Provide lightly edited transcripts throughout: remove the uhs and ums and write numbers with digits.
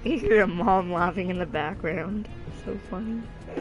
You hear a mom laughing in the background. So funny.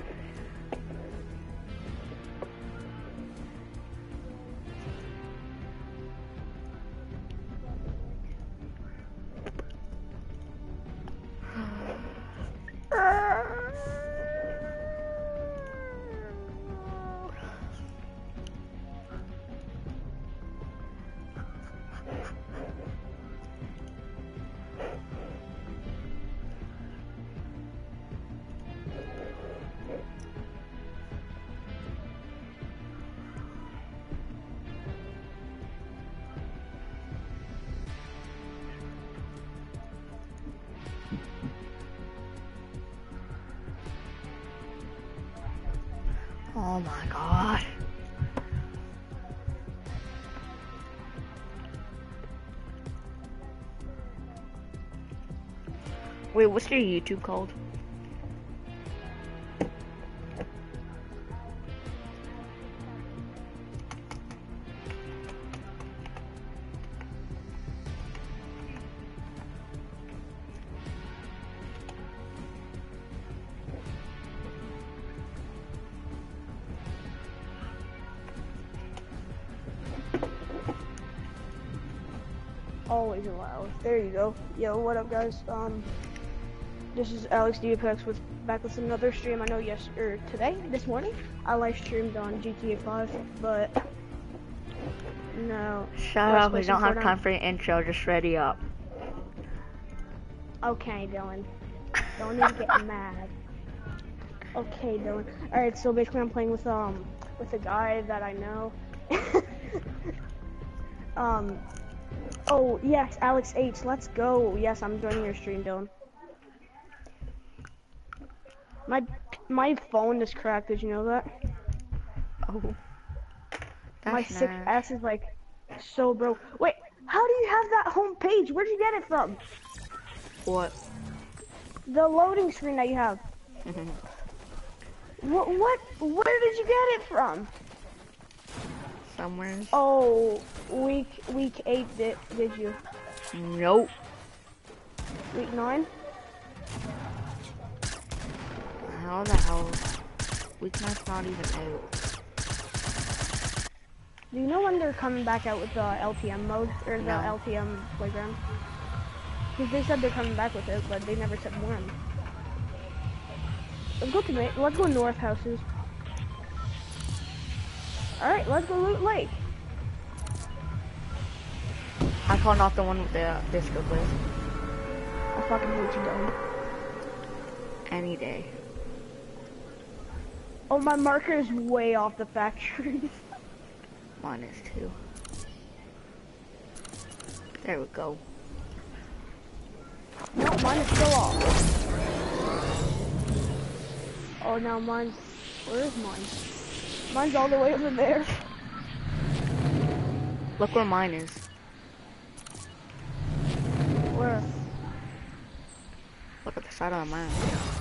Oh my god. Wait, what's your YouTube called? Always allowed. There you go. Yo, what up, guys? This is Alex DApex back with another stream. I know this morning, I live streamed on GTA 5, but no. Shut up, we don't have time for your intro, just ready up. Okay, Dylan. Don't need to get mad. Okay, Dylan. Alright, so basically I'm playing with a guy that I know. Oh, yes, Alex H, let's go. Yes, I'm joining your stream, Dylan. My phone is cracked, did you know that? Oh. My 6S is like so broke. Wait, how do you have that home page? Where'd you get it from? What? The loading screen that you have. Where did you get it from? Somewhere. Oh, week 8 did you? Nope. Week 9? How the hell? Week 9's not even out. Do you know when they're coming back out with the LTM mode or the LTM playground? Because they said they're coming back with it, but they never said when. Let's go North Houses. Alright, let's go Loot Lake. I call not the one with the disco place. I fucking hate you, Dylan. Any day. Oh, my marker is way off the factory. Mine is too. There we go. No, mine is still off. Oh, now mine's... Where is mine? Mine's all the way over there. Look where mine is. Where? Look at the side of the map.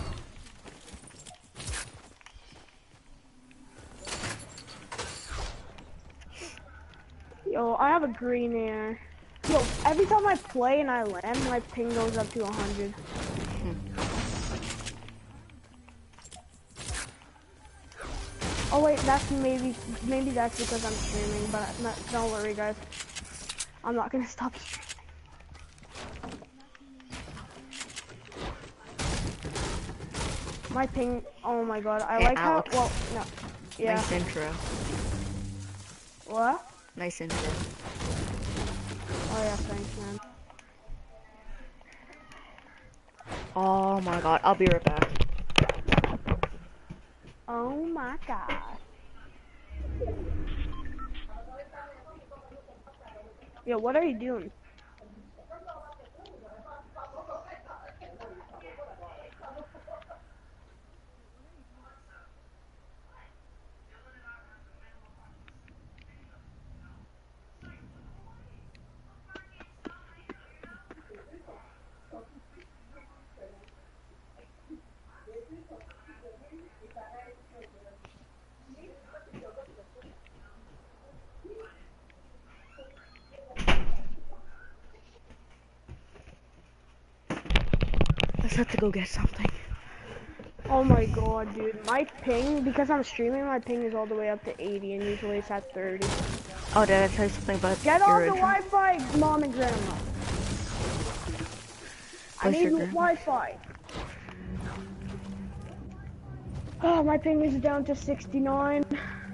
Yo, I have a green air. Yo, every time I play and I land, my ping goes up to 100. Oh wait, that's maybe that's because I'm streaming, but don't worry, guys. I'm not gonna stop streaming. My ping, oh my god, I like Alex. how, well, no, yeah. Nice intro. What? Nice intro. Oh yeah, thanks, man. Oh my god, I'll be right back. Oh my god. Yo, what are you doing? set to go get something. Oh my god, dude. My ping, because I'm streaming, my ping is all the way up to 80, and usually it's at 30. Oh, did I tell you something about Get your on the intro? Wi-Fi, Mom and Grandma. I Where's need your grandma? Wi-Fi. Oh, my ping is down to 69.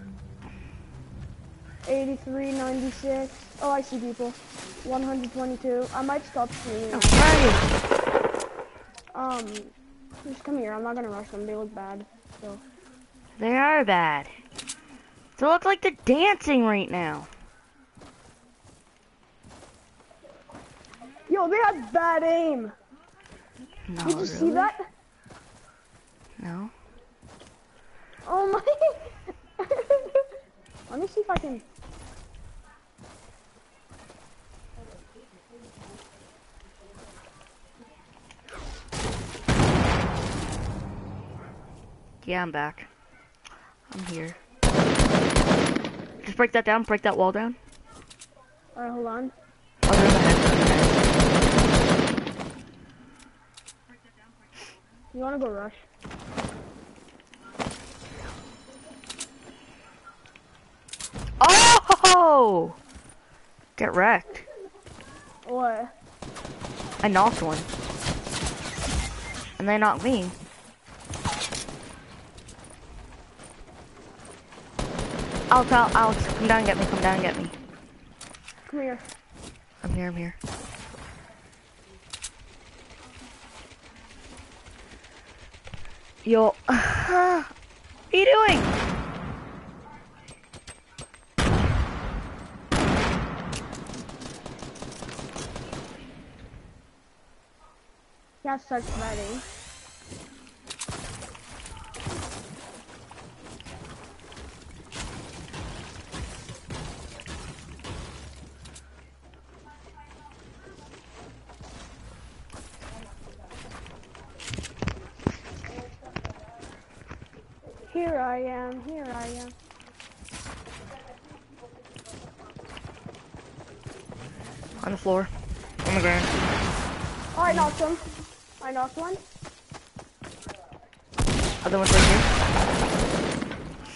83, 96. Oh, I see people. 122. I might stop streaming. Oh, where are you? Just come here. I'm not gonna rush them. They look bad. So. They are bad. They look like they're dancing right now. Yo, they have bad aim. No, Did you really? see that? No. Oh my. Let me see if I can. Yeah, I'm back. I'm here. Just break that down. Break that wall down. Alright, hold on. Oh, there's a head. You wanna go rush? Oh! Get wrecked. What? I knocked one. And they knocked me. Alex, come down and get me, come down and get me. Come here. I'm here, I'm here. Yo, what are you doing? That's such bad aim. Here I am, here I am. On the floor. On the ground. Oh, I knocked him. I knocked one. Other one's right here.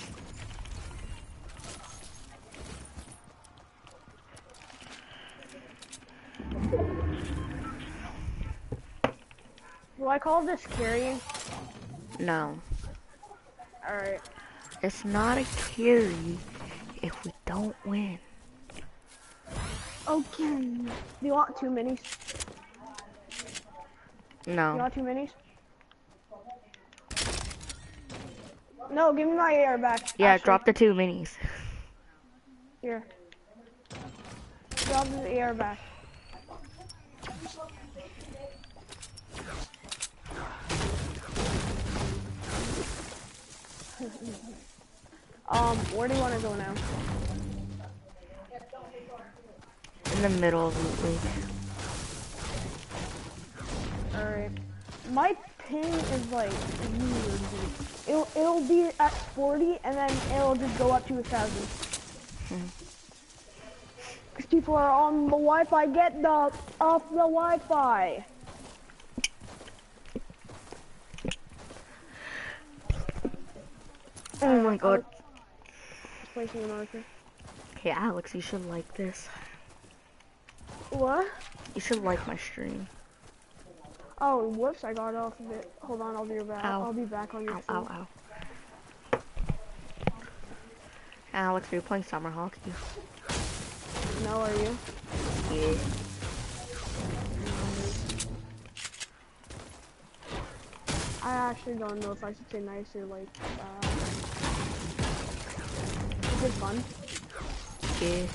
Do I call this carrying? No. Alright. It's not a carry if we don't win. Okay. Do you want 2 minis? You No. want 2 minis? No, give me my AR back. Yeah, Actually, drop the 2 minis. Here. Drop the AR back. Where do you want to go now? In the middle of the league. Alright. My ping is like weird, dude. It'll be at 40 and then it'll just go up to 1,000. Because people are on the Wi-Fi. Get the off the Wi-Fi. Oh my god. Placing an archer. Hey Alex, you should like this. What? You should like my stream. Oh, whoops, I got off of it. Hold on, I'll be back. Ow. I'll be back on your Ow, phone. ow, ow. Alex, are you playing summer hockey? No, are you? Yeah. I actually don't know if I should say nice or like, is it fun? Yeah.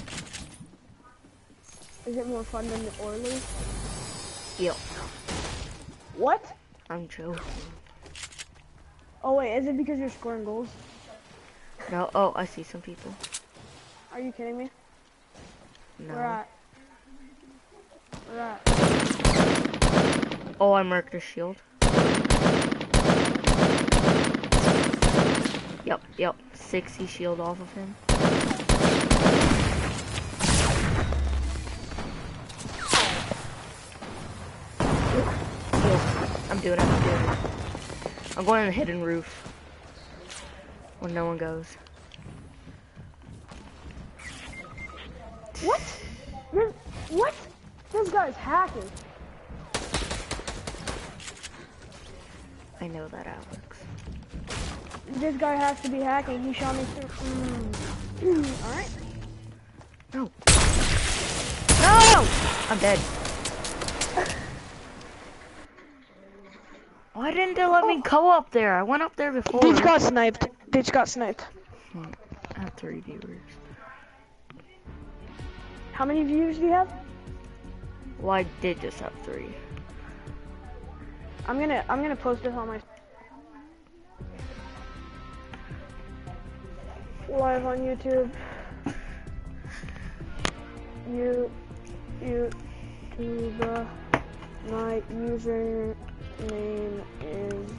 Is it more fun than the Oilers? Yo. What? I'm joking. Oh wait, is it because you're scoring goals? No, oh, I see some people. Are you kidding me? No. Where at? Where at? Oh, I marked a shield. Yep. 60 shield off of him. Yo, I'm I'm doing it. I'm doing it. I'm going in the hidden roof when no one goes. What? What? This guy's hacking. I know that, Alex. This guy has to be hacking. He shot me through. Alright. No. No! I'm dead. Why didn't they let me go up there? I went up there before. Ditch got sniped. Ditch got sniped. I have 3 viewers. How many viewers do you have? Well, I did just have 3. I'm gonna post this on my live on YouTube. YouTube. My username is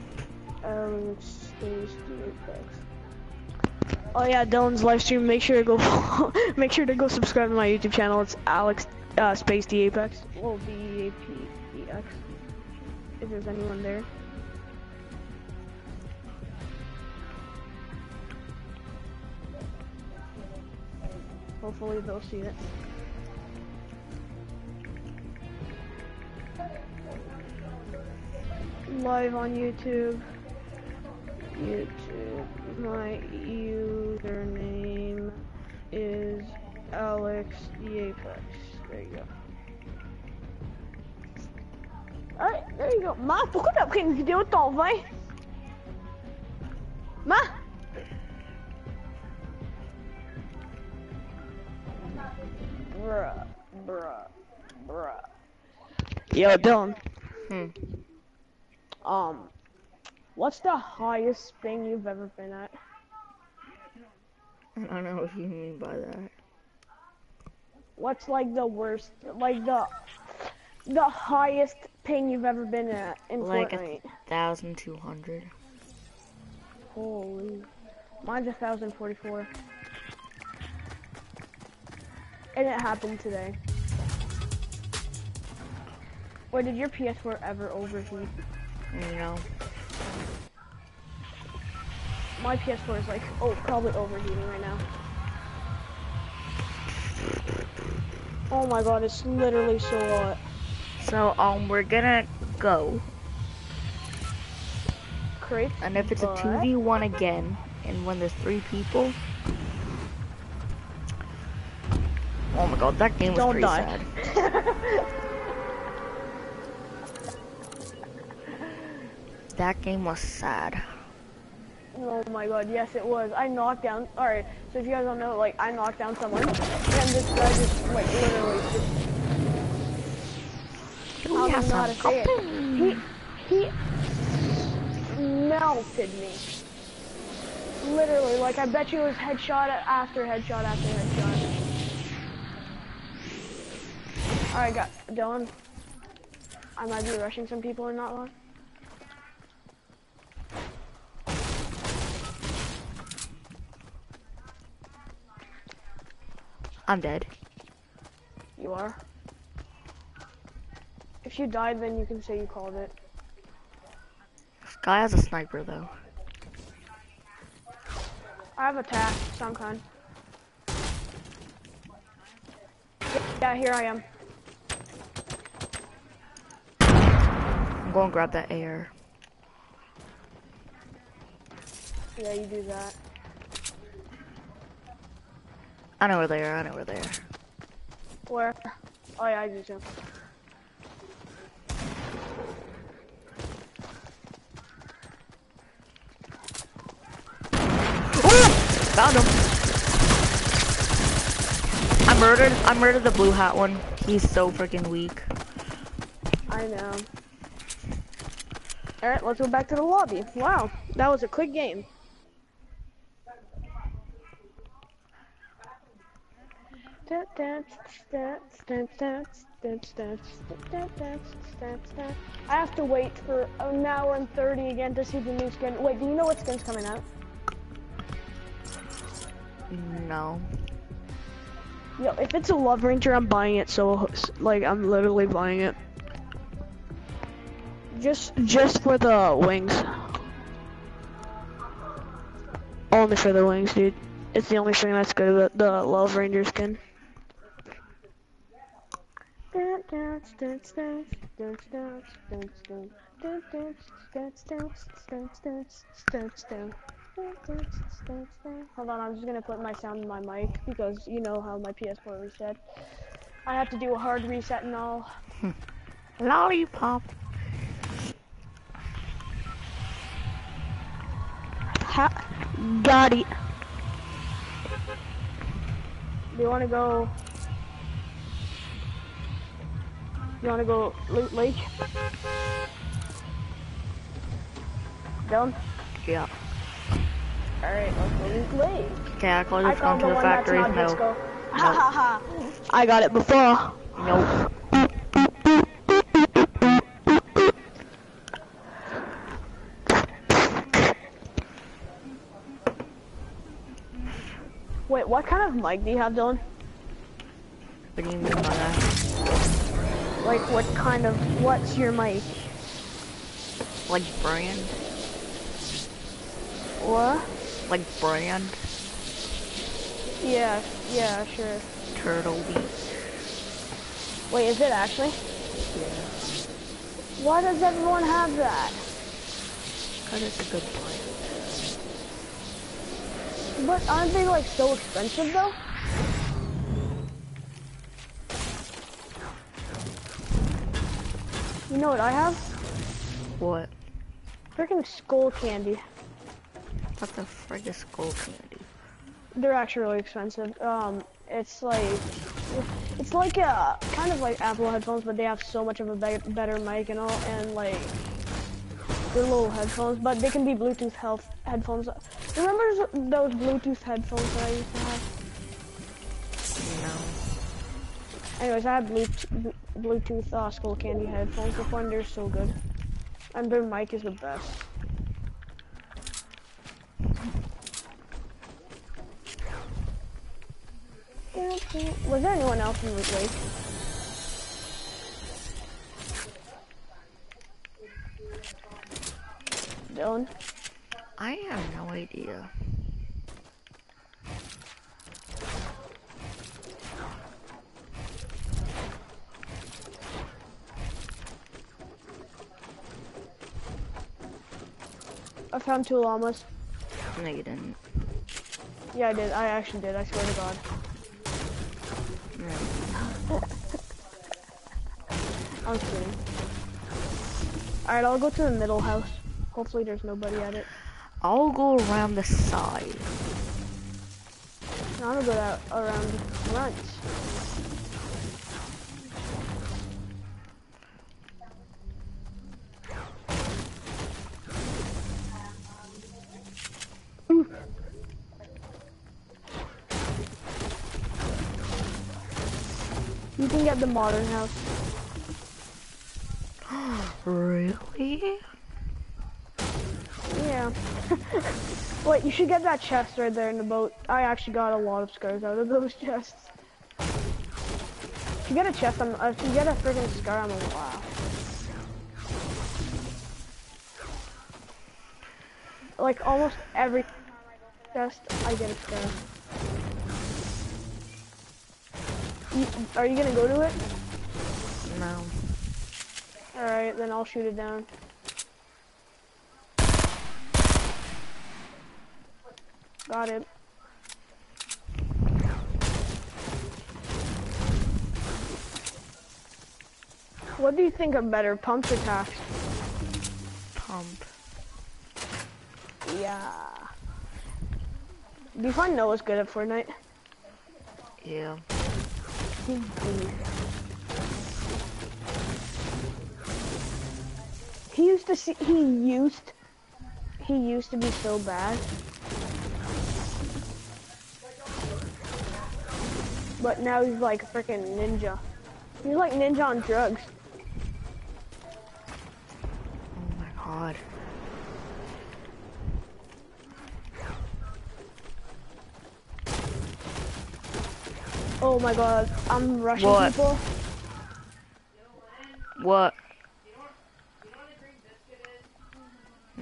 Alex_DFX. Oh yeah, Dylan's live stream. Make sure to go make sure to go subscribe to my YouTube channel. It's Alex space DAPEX. Well, DAPEX. If there's anyone there. Hopefully they'll see it. Live on YouTube. My username is Alex Apex. There you go. Alright, there you go. Ma, pourquoi t'as pris une vidéo de ton vin? Ma! Bruh. Yo, Dylan. What's the highest thing you've ever been at? I don't know what you mean by that. What's like the worst, like the highest ping you've ever been at in like Fortnite? 1,200. Holy. Mine's 1,044. And it happened today. Wait, did your PS4 ever overheat? No. My PS4 is like, probably overheating right now. Oh my god, it's literally so hot. So, we're gonna go. Crates, And if it's a 2v1 again, and when there's 3 people... Oh my god, that game was pretty sad. That game was sad. Oh my god, yes it was. I knocked down, alright, so if you guys don't know, like, I knocked down someone, and this guy just, like, literally just... I don't know how to say it. He melted me. Literally, like, I bet you it was headshot after headshot after headshot. Alright, Dylan. I might be rushing some people in not long. I'm dead. You are? If you died, then you can say you called it. This guy has a sniper, though. I have a tac, some kind. Yeah, here I am. I'm going to grab that AR. Yeah, you do that. I know where they are, I know where they are. Where? Oh yeah, I do too. Found him. I murdered the blue hat one. He's so freaking weak. I know. Alright, let's go back to the lobby. Wow, that was a quick game. I have to wait for an hour and 30 again to see the new skin. Wait, do you know what skin's coming out? No. Yo, if it's a Love Ranger, I'm buying it, so, like, I'm literally buying it. Just for the wings. Only for the wings, dude. It's the only thing that's good about the Love Ranger skin. Hold on, I'm just gonna put my sound in my mic because you know how my PS4 reset. I have to do a hard reset and all. Lollipop. Got it. Do you wanna go? You wanna go Loot Lake? Dylan? Yeah. Alright, let's go Loot Lake. Okay, I call this going to the factory. No. Ha ha ha. I got it before. Nope. Wait, what kind of mic do you have, Dylan? What do you mean by that? Like, what's your mic? Like brand? What? Like brand? Yeah, sure. Turtle Beach. Wait, is it actually? Yeah. Why does everyone have that? Because it's a good brand. But aren't they like so expensive though? You know what I have? What? Freaking skull candy. What the frick is skull candy? They're actually really expensive. It's like a kind of like Apple headphones, but they have so much of a better mic and all, and like they're little headphones, but they can be Bluetooth headphones. Remember those Bluetooth headphones that I used to have? No. Anyways, I had Bluetooth skull candy headphones before, and they're so good, and their mic is the best. Was there anyone else in Loot Lake? Dylan? I have no idea. I found 2 llamas. No, you didn't. Yeah, I did. I actually did. I swear to God. No. I'm kidding. Alright, I'll go to the middle house. Hopefully there's nobody at it. I'll go around the side. No, I'm gonna go around the front. You can get the modern house. Really? Yeah. Wait, you should get that chest right there in the boat. I actually got a lot of scars out of those chests. If you get a chest, if you get a freaking scar, I'm like, wow. Like almost every chest, I get a scar. Are you gonna go to it? No. Alright, then I'll shoot it down. Got it. What do you think are better, pumps or tacks? Pump. Yeah. Do you find Noah's good at Fortnite? Yeah. He used to be so bad. But now he's like a freaking ninja. He's like ninja on drugs. Oh my god. Oh my god, I'm rushing What? people. What?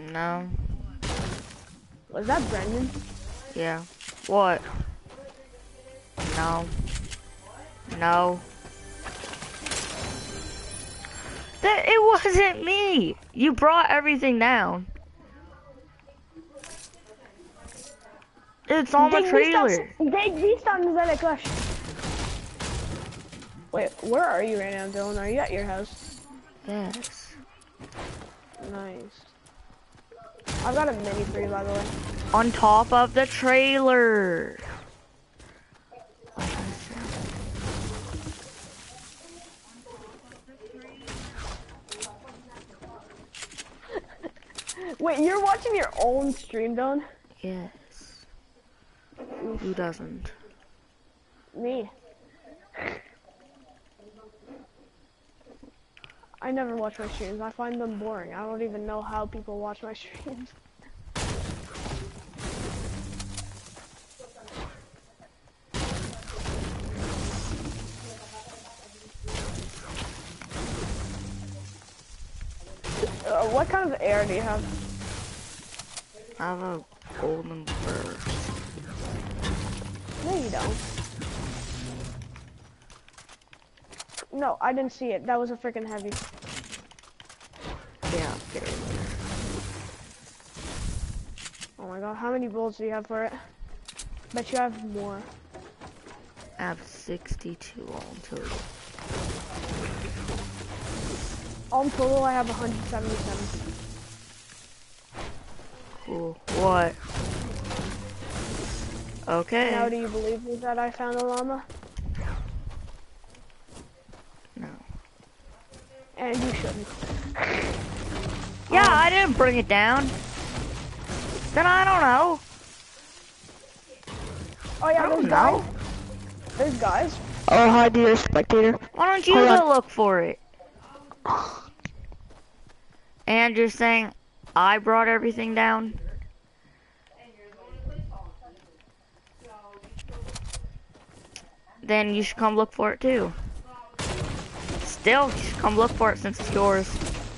No. Was that Brendan? Yeah. What? No. No. It wasn't me. You brought everything down. It's on my trailer. These times that I clash. Wait, where are you right now, Dylan? Are you at your house? Yes. Nice. I've got a mini for you, by the way. On top of the trailer. Wait, you're watching your own stream, Dylan? Yes. Who doesn't? Me. I never watch my streams. I find them boring. I don't even know how people watch my streams. What kind of AR do you have? I have a golden burst. No, you don't. No, I didn't see it. That was a freaking heavy. Yeah, get in there. Oh my god, how many bullets do you have for it? Bet you have more. I have 62 all total. On total, I have 177. Cool. What? Okay. Now, do you believe me that I found a llama? No. And you shouldn't. Yeah, I didn't bring it down. Then I don't know. Oh yeah, I don't there's know. guys. There's guys. Oh, hi, dear spectator. Why don't you Hold go on. look for it? And you're saying I brought everything down? Then you should come look for it too. Still, you should come look for it since it's yours.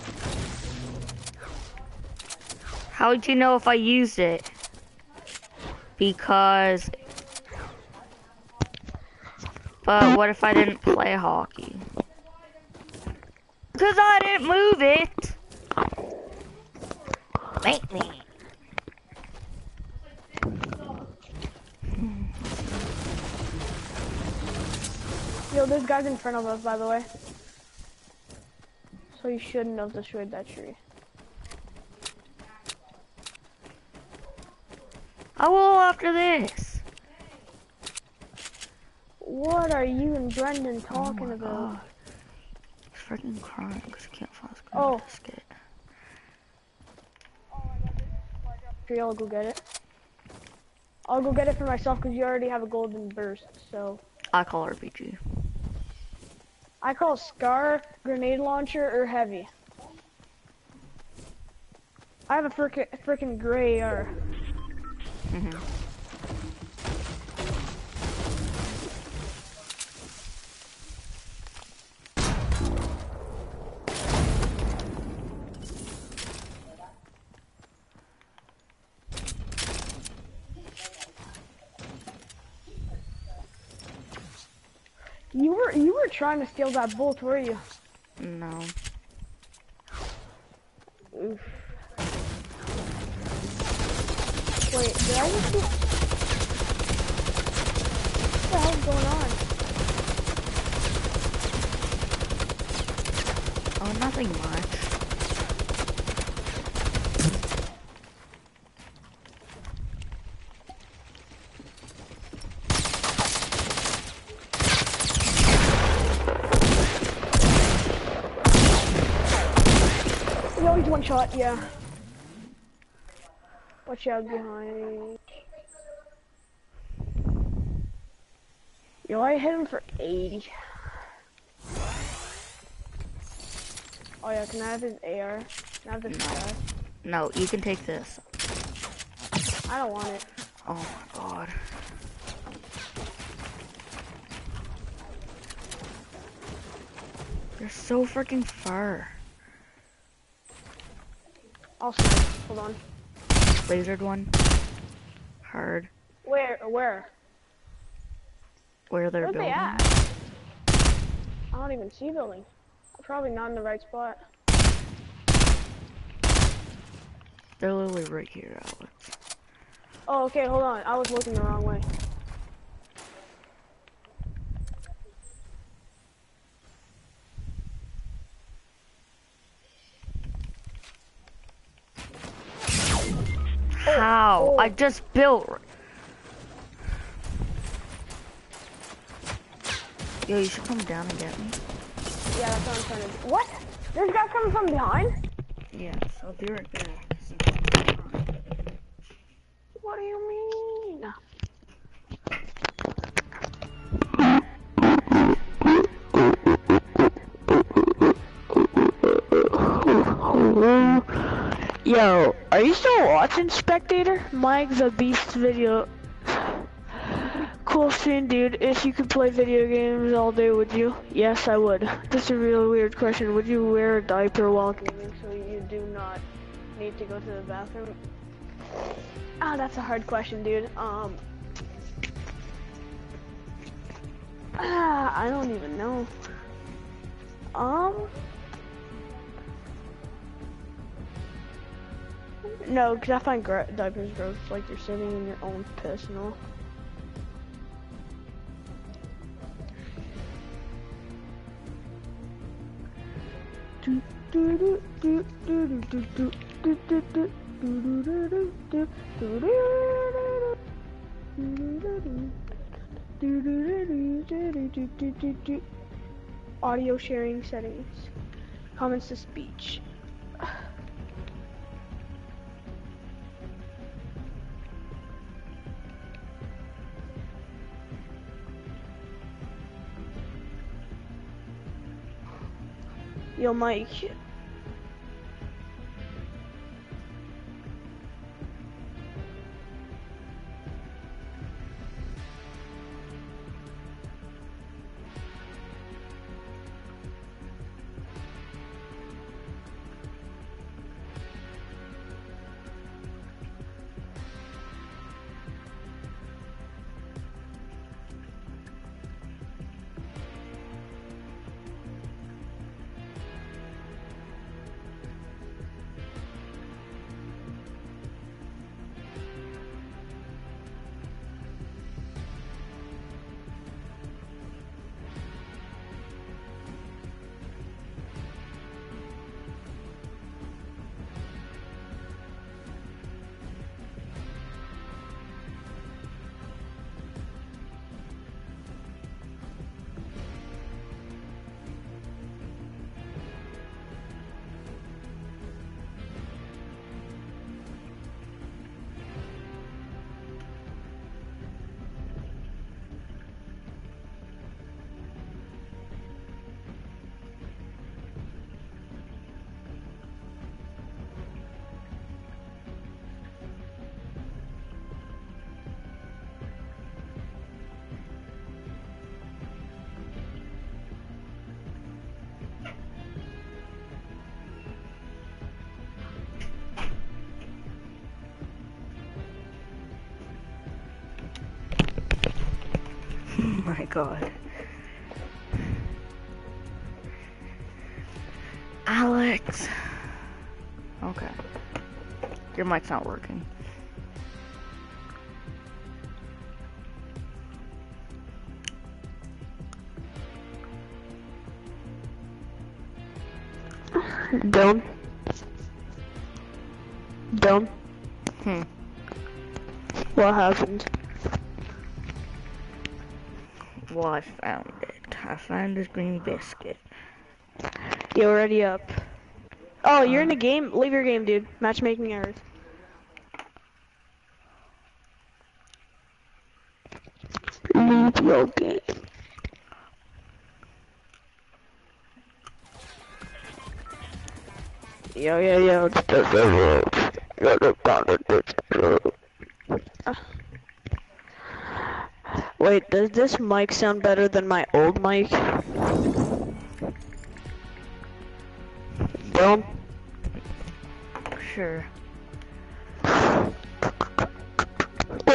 How would you know if I used it? Because... But what if I didn't play hockey? Because I didn't move it! Make me. Yo, there's guys in front of us, by the way. So you shouldn't have destroyed that tree. I will after this. What are you and Brendan talking about? God. He's freaking crying because he can't find his Oh. biscuit. Tree, I'll go get it. I'll go get it for myself because you already have a golden burst, so. I call RPG. I call Scar, grenade launcher, or heavy. I have a frickin' gray AR. You were trying to steal that bolt, were you? No. Oof. Wait, did I just do... What the hell's going on? Oh, nothing much. Yo, he's one shot, yeah. Watch out behind. Yo, I hit him for 80. Oh yeah, can I have his AR? Can I have this AR? No, you can take this. I don't want it. Oh my god. You're so freaking far. I'll snipe. Hold on. Lasered one. Hard. Where? Where they're Where's building. they at? I don't even see building. Probably not in the right spot. They're literally right here, Alex. Oh, okay, hold on. I was looking the wrong way. How? Oh. I just built. Yo, you should come down and get me. Yeah, that's what I'm trying to do. What? There's guys coming from behind? Yes, I'll be right back. What do you mean? Yo, are you still watching, Spectator? Mike the Beast video. Cool stream, dude. If you could play video games all day, would you? Yes, I would. This is a real weird question. Would you wear a diaper while gaming So you do not need to go to the bathroom? Ah, that's a hard question, dude. I don't even know. No, because I find diapers gross, like you're sitting in your own piss, you know? Audio sharing settings. Comments to speech. Yo, Mike. Oh my god. Alex. Okay. Your mic's not working. Dome. What happened? Well, I found it. I found this green biscuit. You're already up. Oh, you're in the game? Leave your game, dude. Matchmaking errors. Leave your game. Yo, it's the Wait, does this mic sound better than my old mic? Dome? Sure.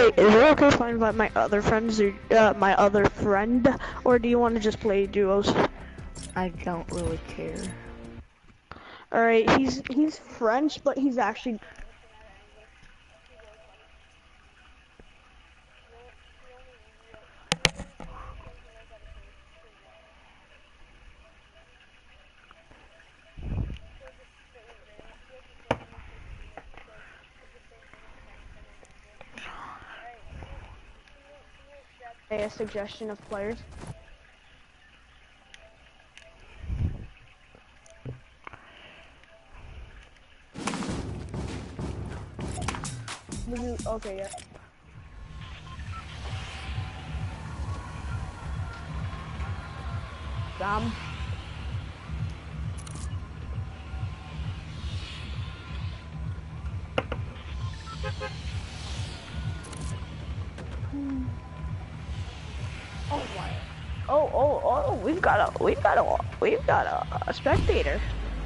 Wait, is it okay if I invite my other friends or my other friend, or do you want to just play duos? I don't really care. All right, he's French, but he's actually. A suggestion of players. Would you, okay, yeah. Sam. Oh my. Oh, we've got a spectator.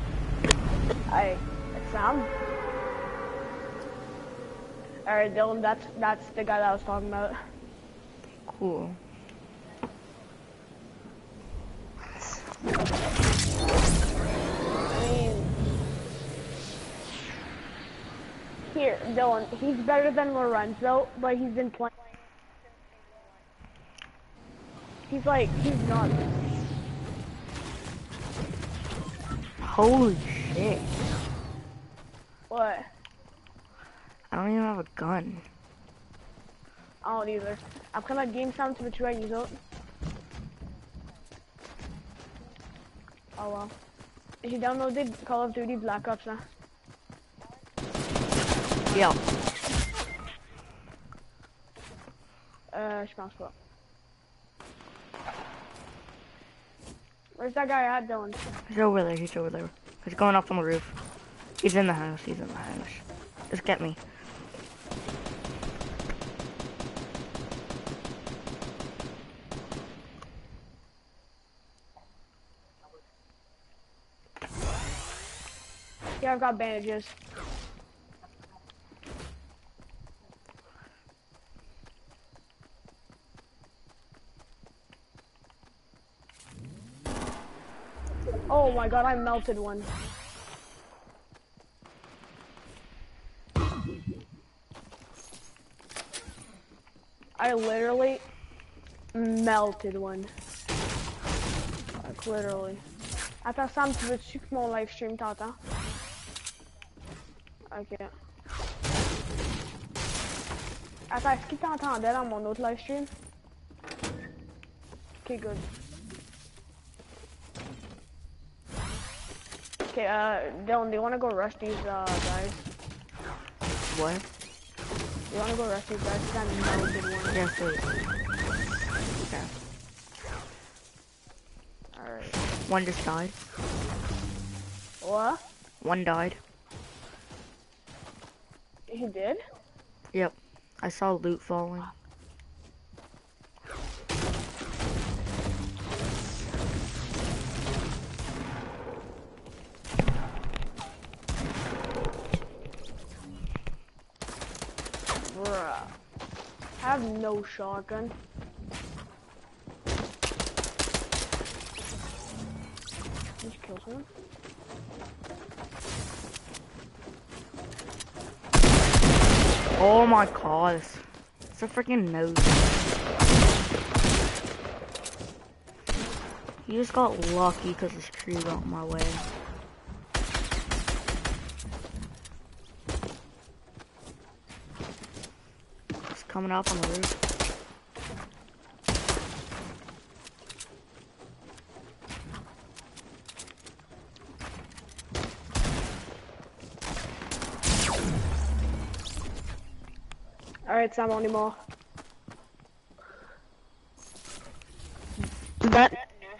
It's Sam. Alright, Dylan, that's the guy that I was talking about. Cool. I mean, here, Dylan, he's better than Lorenzo, but he's been playing. He's not. Holy shit. What? I don't even have a gun. I don't either. I'm gonna game sound to which way you don't. Oh well. He downloaded Call of Duty Black Ops now. Yeah. Je pense pas. Where's that guy at, Dylan? He's over there, he's over there. He's going up on the roof. He's in the house, he's in the house. Just get me. Yeah, I've got bandages. Oh my god, I melted one. I literally melted one. Like literally. Attends Sam, tu veux-tu que mon live stream t'entend? Ok. Attends, est-ce qu'il t'entendait dans mon autre live stream? Ok, good. Okay, Dylan, do you want to go rush these, guys? What? You want to go rush these guys? Got no good one. Yes, please. Okay. Alright. One just died. What? One died. He did? Yep. I saw loot falling. Bruh. I have no shotgun. Just kill someone. Oh my god. It's a freaking nose. You just got lucky because this tree got in my way. It's coming up on the roof. Alright, Sam, only more. That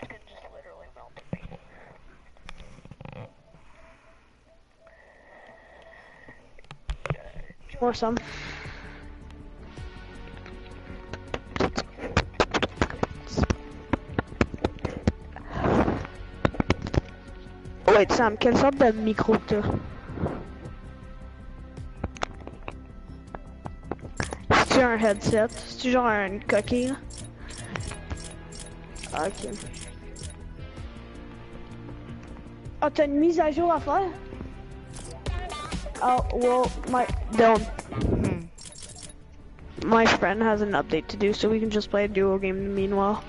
Or some. Wait, Sam, quelle sorte de micro que t'as? sur un headset. C'est genre une coquille. Ok. Ah, t'as une mise à jour à faire? Oh, well, my friend has an update to do, so we can just play a duo game meanwhile.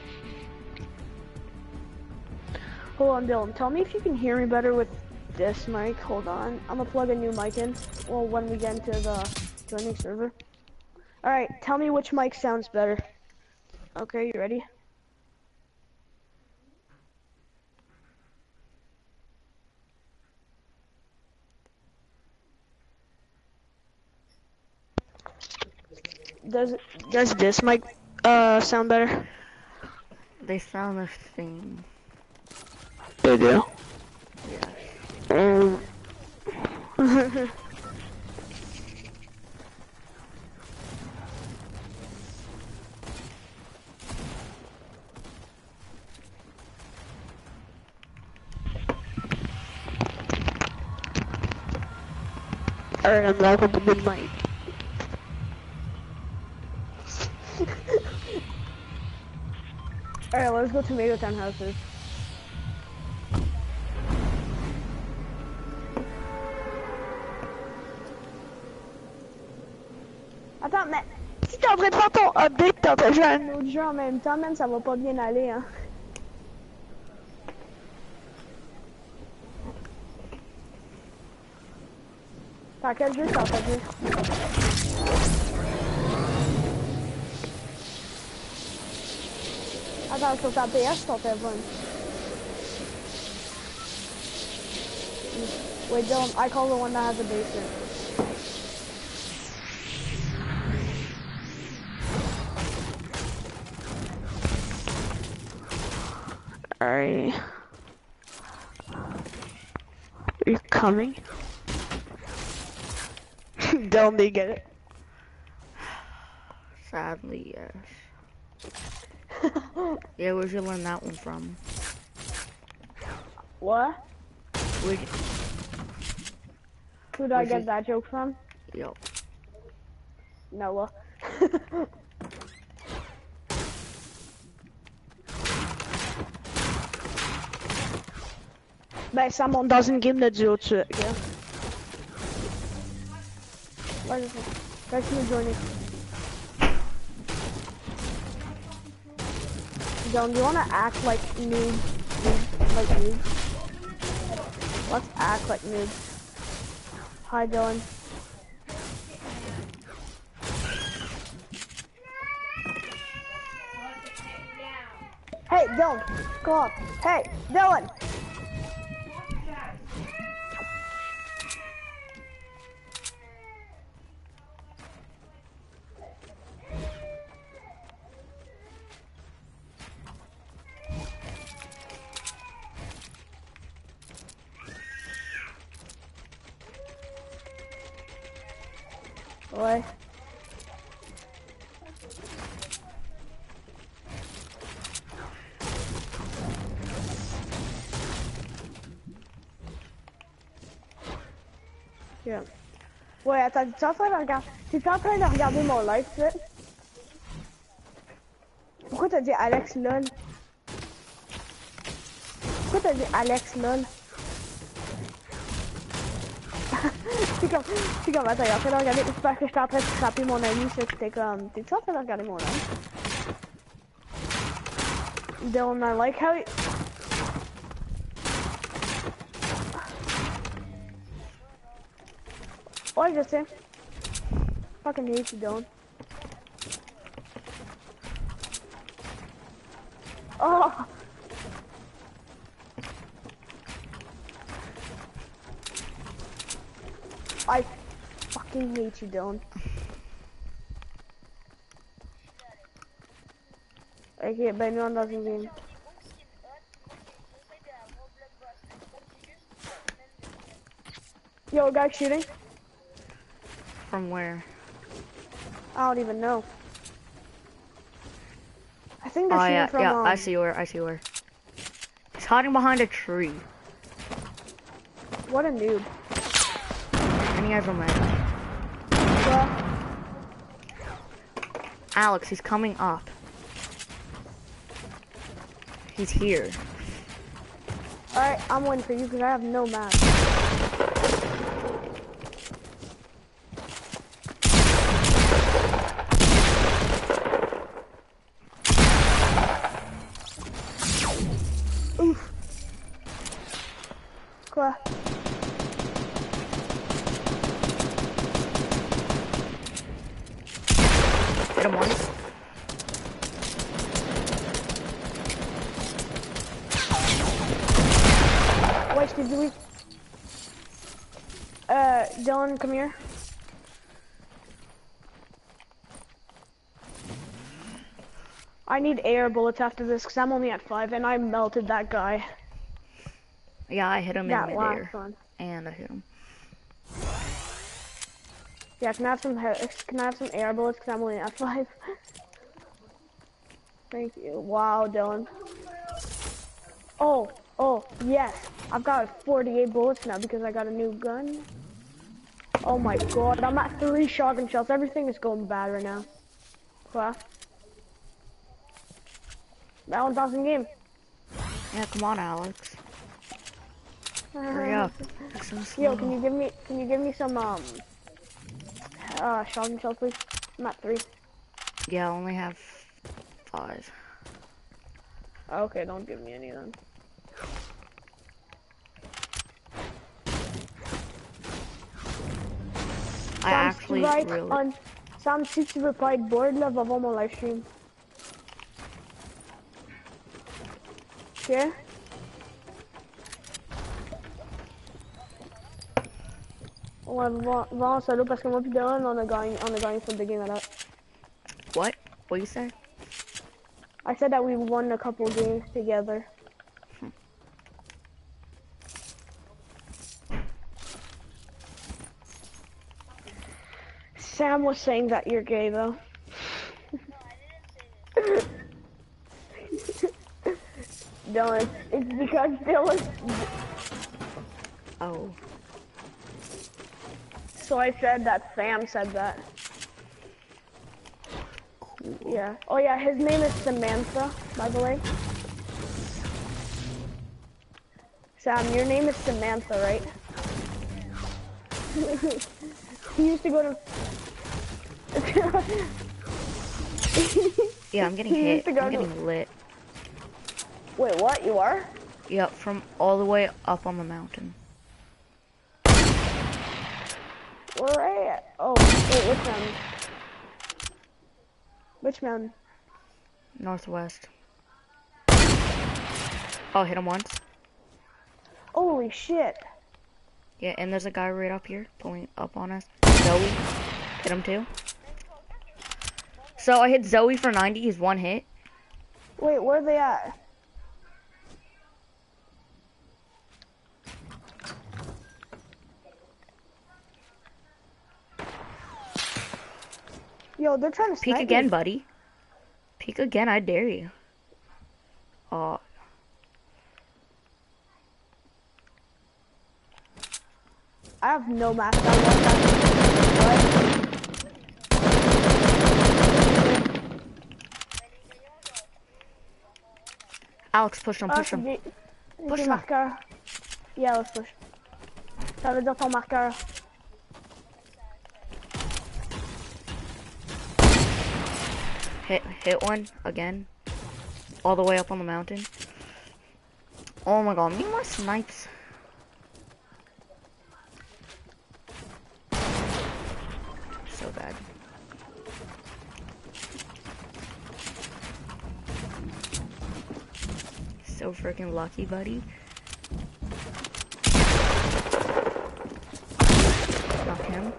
Hold on, Dylan. Tell me if you can hear me better with this mic. Hold on. I'm gonna plug a new mic in. Well, when we get into the joining server. Alright, tell me which mic sounds better. Okay, you ready? Does this mic sound better? They sound the same. They do. Yes. Alright, I'm back with the big mic. Alright, let's go Tomato Town houses. Attends, mais si t'es en train de faire ton update, t'es en train de jouer à un autre jeu en même temps, man, ça va pas bien aller, hein. T'as quel jeu t'as pas joué? Attends, sur ta PS, ton téléphone. Wait, Dylan, I call the one that has a basement. Alright. Are you coming? Dylan, did you get it? Sadly, yes. Yeah, where'd you learn that one from? What? Where'd Who did I get that joke from? Yo. Noah. Ben, ça monte dans une game de duo tout de suite, gars. Let's me join it. Dylan, do you wanna act like noob? Like noob? Let's act like noobs. Hi, Dylan. Hey, Dylan, go up. Hey, Dylan. Ouais. Yeah. Ouais, attends, tu es en train de regarder... T'es en train de regarder mon live, tu sais? Pourquoi t'as dit Alex LOL? Pourquoi t'as dit Alex LOL? C'est comme, attends, il est en train de regarder, c'est parce que j'étais en train de frapper mon ami, c'est que c'était comme, t'es-tu en train de regarder mon ami? Dylan, I like how he... Ouais, je sais. Fucking hate you, Dylan. Oh! I fucking hate you, Dylan. Ok, ben nous on est dans une game. Yo, guy shooting? From where? I don't even know. I think they're Oh shooting yeah, from, yeah, I see where. He's hiding behind a tree. What a noob. And he has a med. Well, Alex, he's coming up. He's here. Alright, I'm waiting for you because I have no map. Oof. Cool. Hit him once. Wait, Steve, do we... Dylan, come here. I need air bullets after this because I'm only at 5 and I melted that guy. Yeah, I hit him in That last midair. one. And I hit him. Yeah, can I have some air bullets because I'm only at 5? Thank you. Wow, Dylan. Oh, yes. I've got 48 bullets now because I got a new gun. Oh my god, I'm at 3 shotgun shells. Everything is going bad right now. Wow. That 1,000 game. Yeah, come on, Alex. Hurry up. It's so slow. Yo, can you give me some shotgun shells, please? I'm at 3. Yeah, I only have 5. Okay, don't give me any then. I actually really... Sam 60 replied, board love of my live stream. ¿Qué? Vamos a parce que moi puis Dylan, on a gagné for digging that up. What? What you say? I said that we won a couple games together. Sam was saying that you're gay though. Dylan, it's because Dylan. Oh. So I said that Sam said that. Cool. Yeah. Oh yeah, his name is Samantha, by the way. Sam, your name is Samantha, right? He used to go to... Yeah, I'm getting hit. I'm getting lit. Wait, what? You are? Yep, from all the way up on the mountain. Where are you at? Oh, wait, which mountain? Which mountain? Northwest. Oh, hit him once. Holy shit. Yeah, and there's a guy right up here, pulling up on us. Zoe. Hit him too. So I hit Zoe for 90, he's 1 hit. Wait, where are they at? Yo, they're trying to Peek snipe again, me. buddy. Peek again, I dare you. Oh. I have no map. What? Alex, push him, push him. Push him. Marqueur. Yeah, let's push. Ça veut dire ton marqueur. Hit one again. All the way up on the mountain. Oh my god, need more snipes. So bad. So freaking lucky, buddy. Knock him.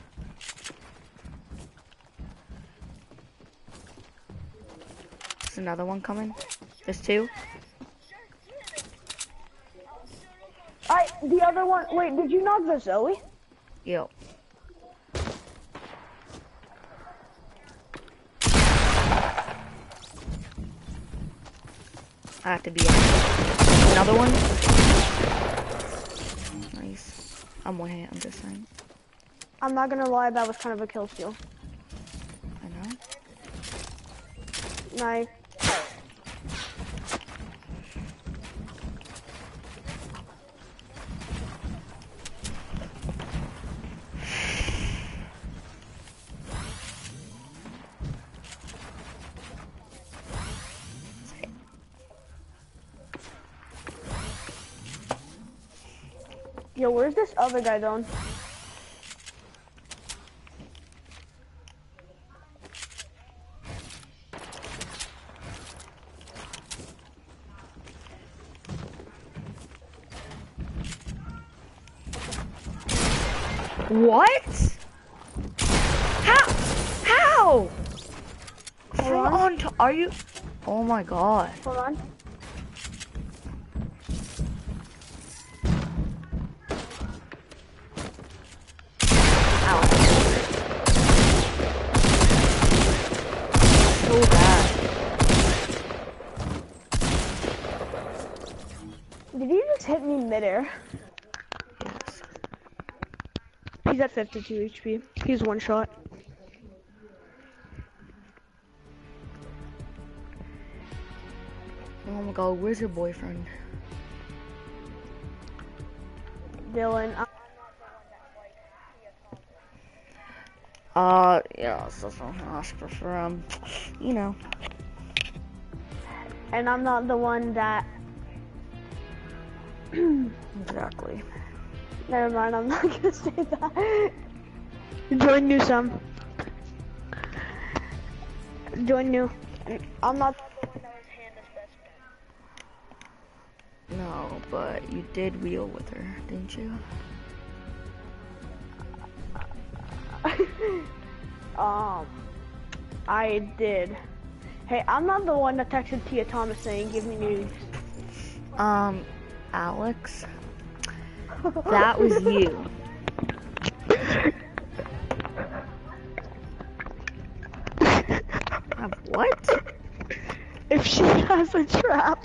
There's another one coming. There's 2. The other one. Wait, did you knock the Zoe? Yo. I have to be another one. Nice. I'm 1 hit, I'm just saying. I'm not gonna lie, that was kind of a kill steal. I know. Nice. Yo, where's this other guy going? What? How? How? From on. are you? Oh my god. Hold on. Ow. So bad. Did he just hit me midair? Yes. He's at 52 HP. He's one shot. Oh my god, where's your boyfriend? Dylan. Yeah, so I prefer, you know. And I'm not the one that. Exactly. Never mind, I'm not gonna say that. Join new Sam. Join new. I'm not the one that was hand assessment. No, but you did wheel with her, didn't you? I did. Hey, I'm not the one that texted Tia Thomas saying, give me news. Alex, that was you. What? If she has a trap.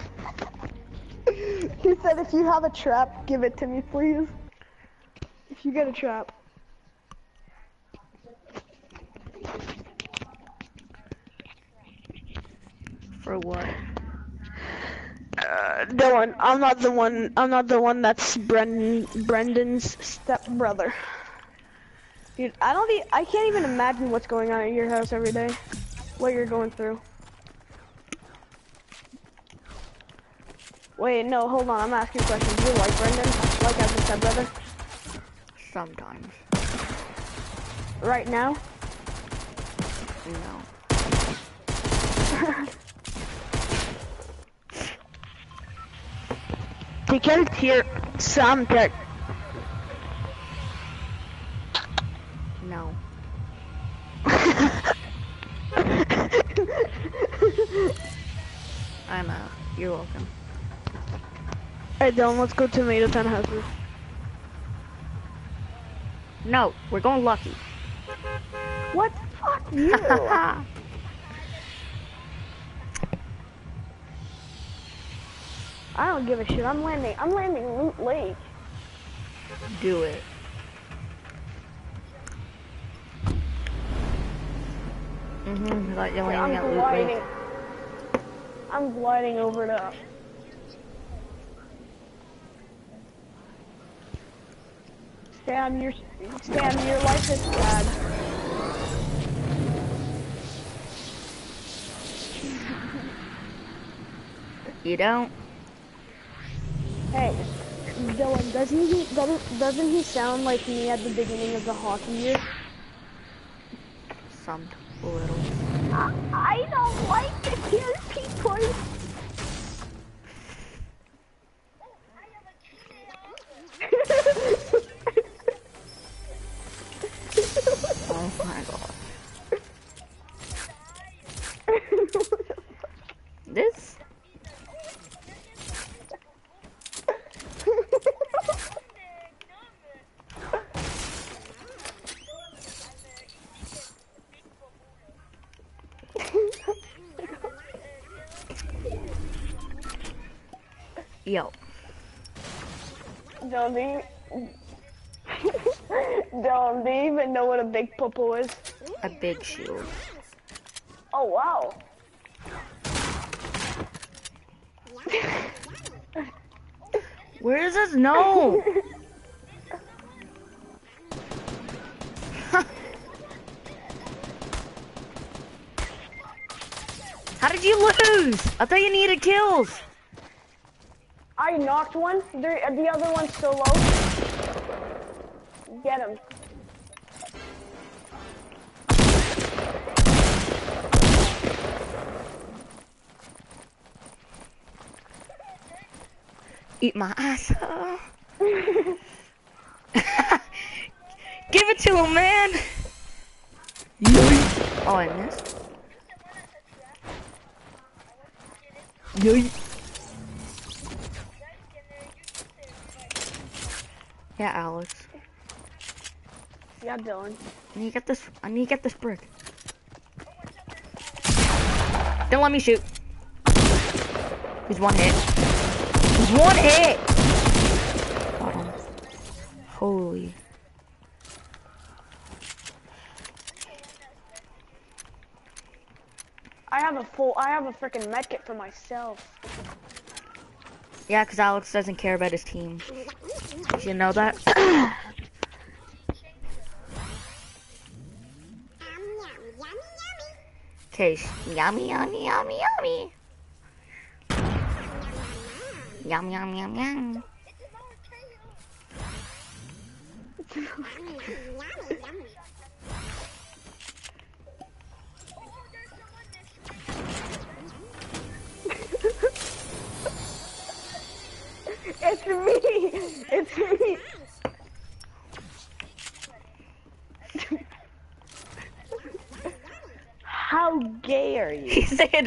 He said, if you have a trap, give it to me, please. If you get a trap. For what? Dylan, I'm not the one that's Brendan's stepbrother. Dude, I can't even imagine what's going on at your house every day. What you're going through. Wait, no, hold on, I'm asking a question. Do you like Brendan? Like as a stepbrother? Sometimes. Right now? No. They can't hear something. No. I'm out. You're welcome. Hey Dylan, let's go Tomato Town houses. No, we're going Lucky. What? Fuck you! I don't give a shit. I'm landing Loot Lake. Do it. I thought you're landing at Loot Lake. I'm gliding over to. Sam, your life is sad. You don't? Hey, Dylan, doesn't he sound like me at the beginning of the hockey year? Some little. I don't like to hear people. Oh my god. This? Yo. Don't they even know what a big popo is? A big shield. Oh wow. Where is this gnome? How did you lose? I thought you needed kills. I knocked one. The other one's so low. Get him. Eat my ass up. Give it to him, man. Yoink. Oh, I missed. Yoink. Yeah, Alex. Yeah, Dylan. I need to get this. I need to get this brick. Don't let me shoot. He's one hit. He's one hit. Got him. Holy. I have a freaking medkit for myself. Yeah, because Alex doesn't care about his team. Did you know that? Okay, yummy, yummy, yummy, yummy. Yum, yum, yum, yum. It's me! It's me! How gay are you? He said,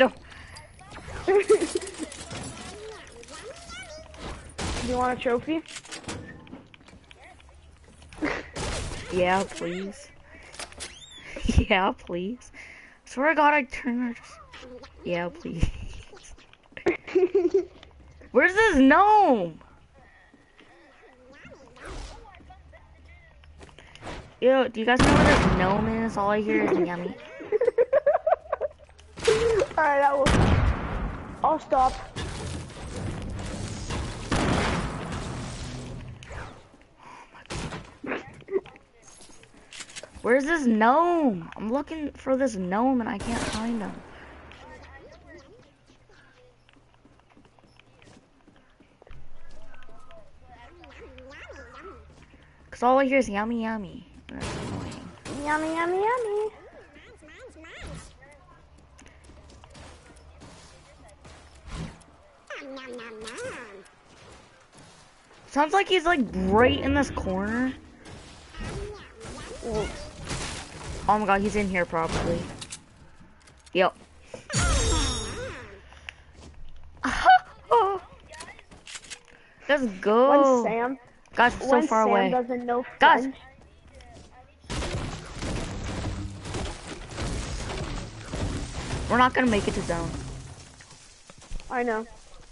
You want a trophy? yeah, please. Yeah, please. Swear to God, I turn her. Yeah, please. Where's this gnome? Yo, do you guys know where this gnome is? All I hear is yummy. Alright, I'll stop. Where's this gnome? I'm looking for this gnome and I can't find him. Cause all I hear is yummy yummy. That's annoying. Yummy, yummy, yummy. Sounds like he's like right in this corner. Oh my God, he's in here probably. Yep. Let's go. Guys, it's so far away. Doesn't know Guys. French. We're not gonna make it to zone. I know.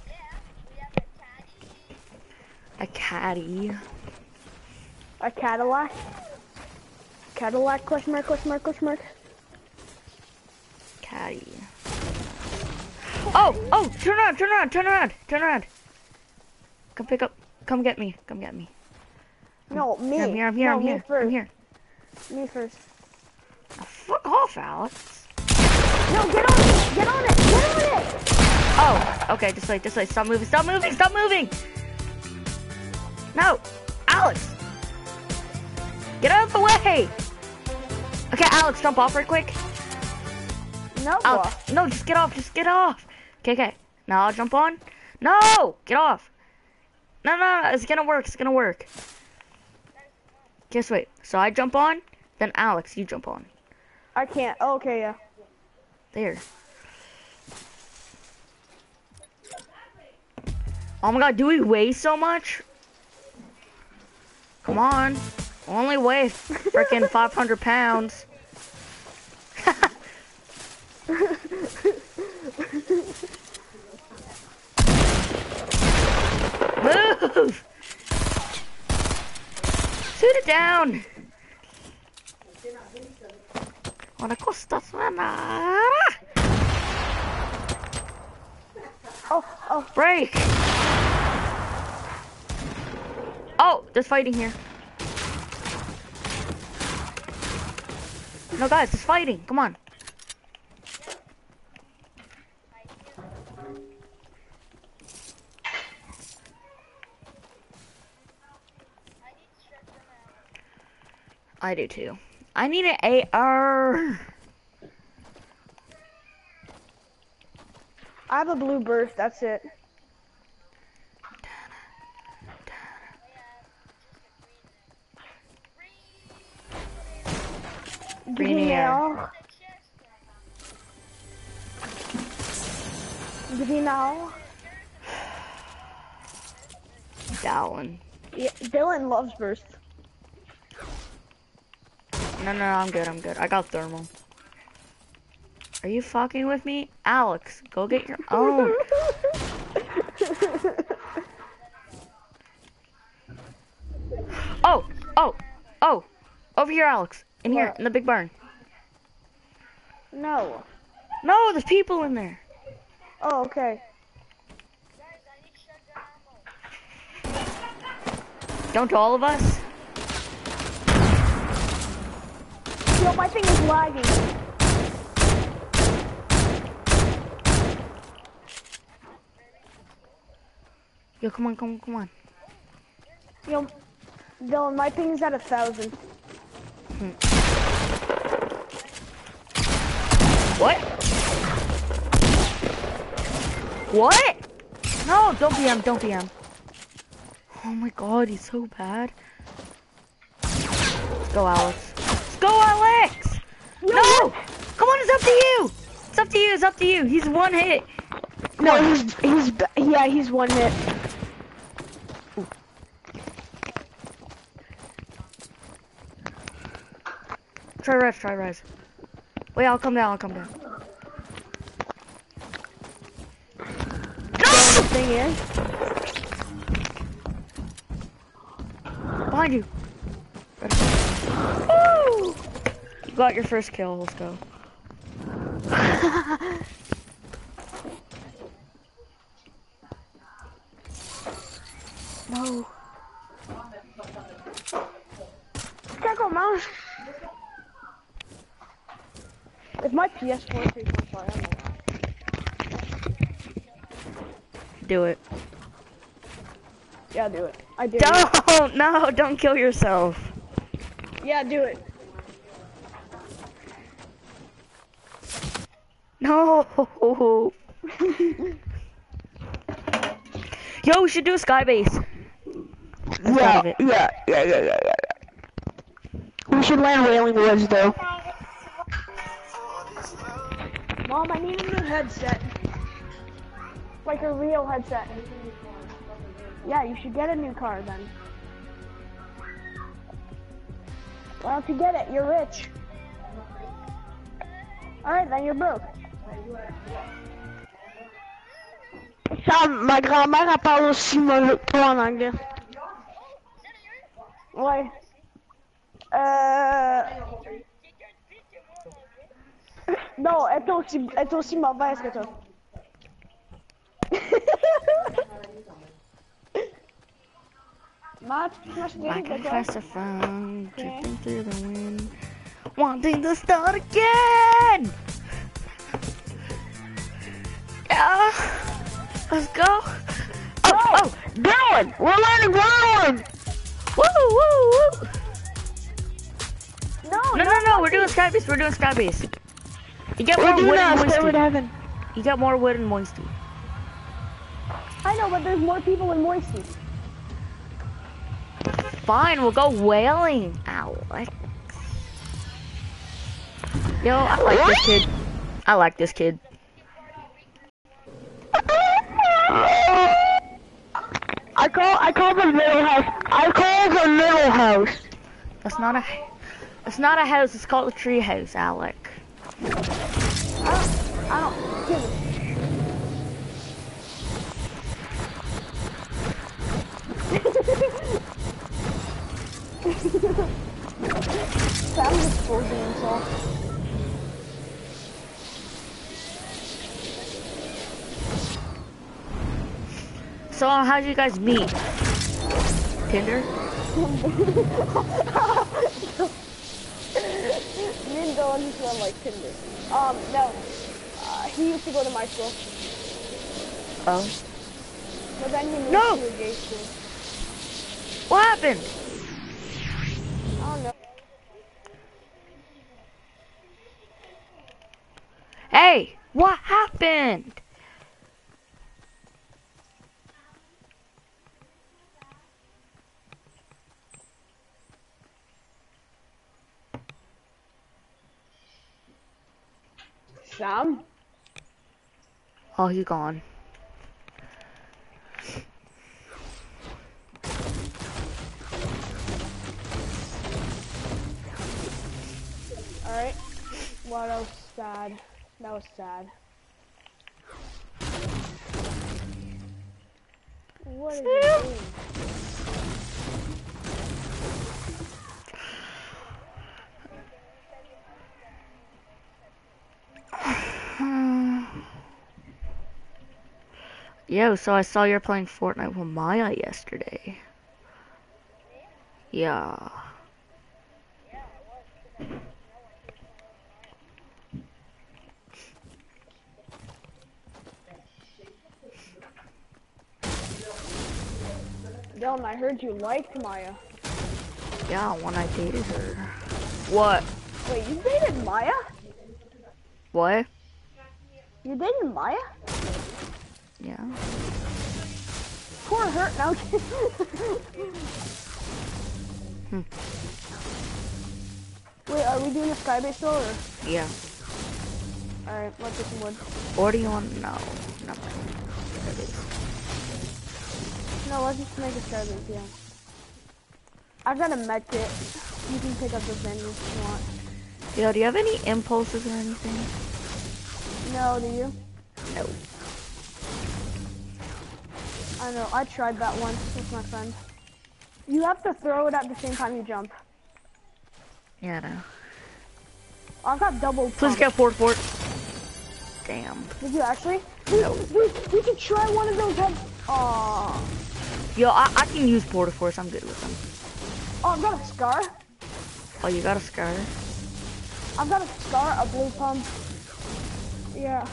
A caddy. A Cadillac? Cadillac, question mark, question mark, question mark. Caddy. Oh, oh, turn around, turn around, turn around, turn around. Come pick up, come get me, come get me. No, me. I'm here, I'm here, No, I'm me here, first. I'm here. Me first. Oh, fuck off, Alex. No, get on it! Get on it! Get on it! Oh, okay, just wait, stop moving, stop moving, stop moving! No, Alex! Get out of the way! Okay, Alex, jump off right quick. No, Alex, no, just get off, just get off. Okay, okay, now I'll jump on. No, get off. No, no, no, it's gonna work, it's gonna work. Just wait, so I jump on, then Alex, you jump on. I can't. Oh, okay, yeah. There. Oh my God, do we weigh so much? Come on. Only weigh freaking 500 pounds. Move! Shoot it down! Una costa suena. Oh. Break! Oh, there's fighting here. No, guys, there's fighting. Come on. I do too. I need an AR. I have a blue burst, that's it. Green air. Green now. Dallin. Yeah, Dylan loves burst. No, I'm good. I got thermal. Are you fucking with me? Alex, go get your own. Oh. Over here, Alex. In here, What? in the big barn. No. No, there's people in there. Oh, okay. Don't all of us? Yo, my thing is lagging. Yo, come on. Yo, Dylan, my ping is at 1,000. What? What? No, don't BM. Oh my god, he's so bad. Let's go, Alex. No! Come on, it's up to you. He's one hit. No, he's one hit. Try res. Wait, I'll come down. The thing is, Behind you. Woo! You got your first kill, let's go. no. Check mouse. If my PS4 takes on fire, I'm Do it. Yeah, do it. I do. Don't kill yourself. Yeah, do it. No. Yo, we should do a sky base. Yeah. We should land Wailing Woods though. Mom, I need a new headset. Like a real headset. Yeah, you should get a new car then. Why don't you get it? You're rich. Alright, then you're broke. Ça, ma grand-mère elle parle aussi mauvais que toi en anglais. Ouais. Non, elle est aussi mauvaise que toi. Like a faster phone, drifting through the wind, wanting to start again. Yeah, let's go. Oh, Dylan, we're landing Wailing. woo. No, We're doing sky base. You get We're more doing wood and that. Stay with moisty. heaven. You got more wood and moisty. I know, but there's more people in Moisty. Fine, we'll go whaling, Alex. Yo, I like this kid. I call the middle house. I call the middle house. It's not a house. It's called a tree house, Alec. I don't give it. That was exposing himself. So how'd you guys meet? Tinder? Me and Dylan just went like Tinder. No. He used to go to my school. Oh. But then he moved No! to a gay school. What happened? I don't know. Hey, what happened? Sam? Oh, he's gone. Alright. Wow, that was sad. That was sad. What is it doing? Yo, so I saw you're playing Fortnite with Maya yesterday. Yeah. Dylan, I heard you liked Maya. Yeah, when I dated her. What? Wait, you dated Maya? What? You dated Maya? Yeah. Poor her. No. Wait, are we doing a skybase still or? Yeah. Alright, let's get some wood. Or do you want? No. Nothing. No, let's just make a skybase, yeah. I've got a med kit. You can pick up the vendors if you want. Yo, do you have any impulses or anything? No, do you? No. I know, I tried that once with my friend. You have to throw it at the same time you jump. Yeah, no. I've got double Please pump. get fort. Damn. Did you actually? No. We could try one of those heads. Aww. Yo, I can use Porta Force. I'm good with them. Oh, I've got a scar. Oh, you got a scar? I've got a scar, a blue pump. Yeah.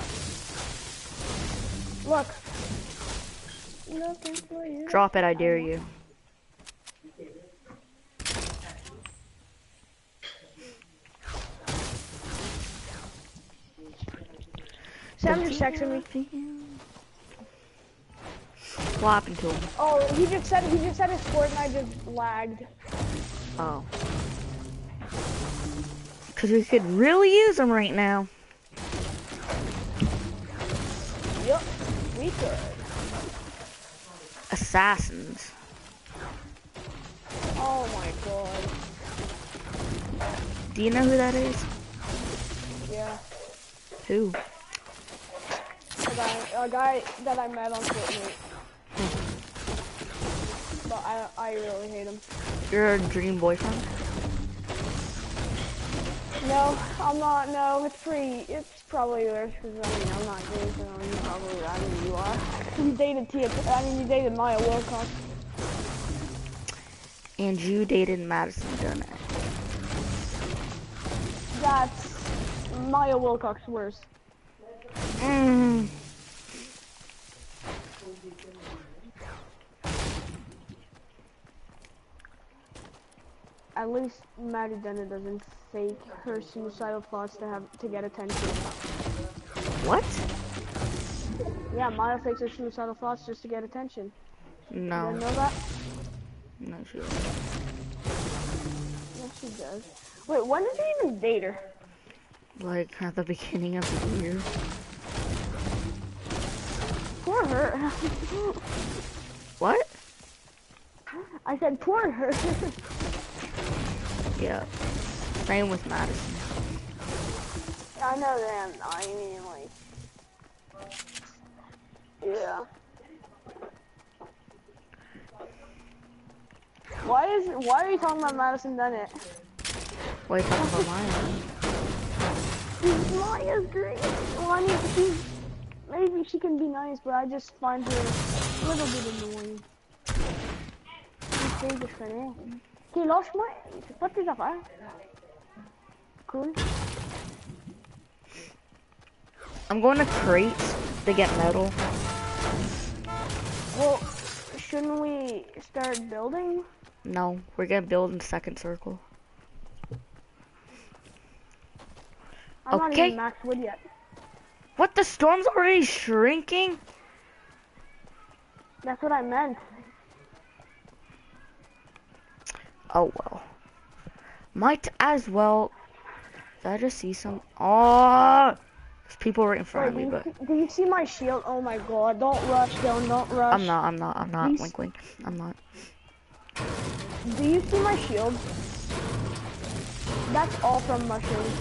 Look. Nothing for you. Drop it, I dare you. Sam just texted me. What happened to him? Oh, he just said his Fortnite just lagged. Oh. Because we could really use them right now. Yup, we could. Assassins. Oh my god. Do you know who that is? Yeah. Who? A guy that I met on Fortnite. But I really hate him. Your dream boyfriend? No, I'm not. No, it's probably yours because I'm not gay, so you probably. You are. You dated you dated Maya Wilcox. And you dated Madison Dunnett. That's Maya Wilcox worse. Mm. At least Maddie Dunnett doesn't fake her suicidal thoughts to get attention. What? Yeah, Maya fakes her suicidal thoughts just to get attention. No. You didn't know that? No, she doesn't. Yes, she does. Wait, when did you even date her? Like, at the beginning of the year. Poor her. What? I said poor her. Yeah. Same with Madison. I know that. I mean, like, yeah. Why are you talking about Madison Dunnett? Why are you talking about Maya? Maya's great. Well, I mean, maybe she can be nice, but I just find her little bit annoying. J'essaie de finir. Ok, lâche-moi. C'est pas tes affaires. Cool. I'm going to crates to get metal. Well, shouldn't we start building? No, we're gonna build in the second circle. I'm not Okay. even max wood yet. What, the storm's already shrinking? That's what I meant. Oh well. Might as well. Did I just see some? Oh! There's people right in front of me, but Do you see my shield? Oh my god, don't rush, Dylan, don't rush. I'm not. Please. Wink, wink. I'm not. Do you see my shield? That's all from mushrooms.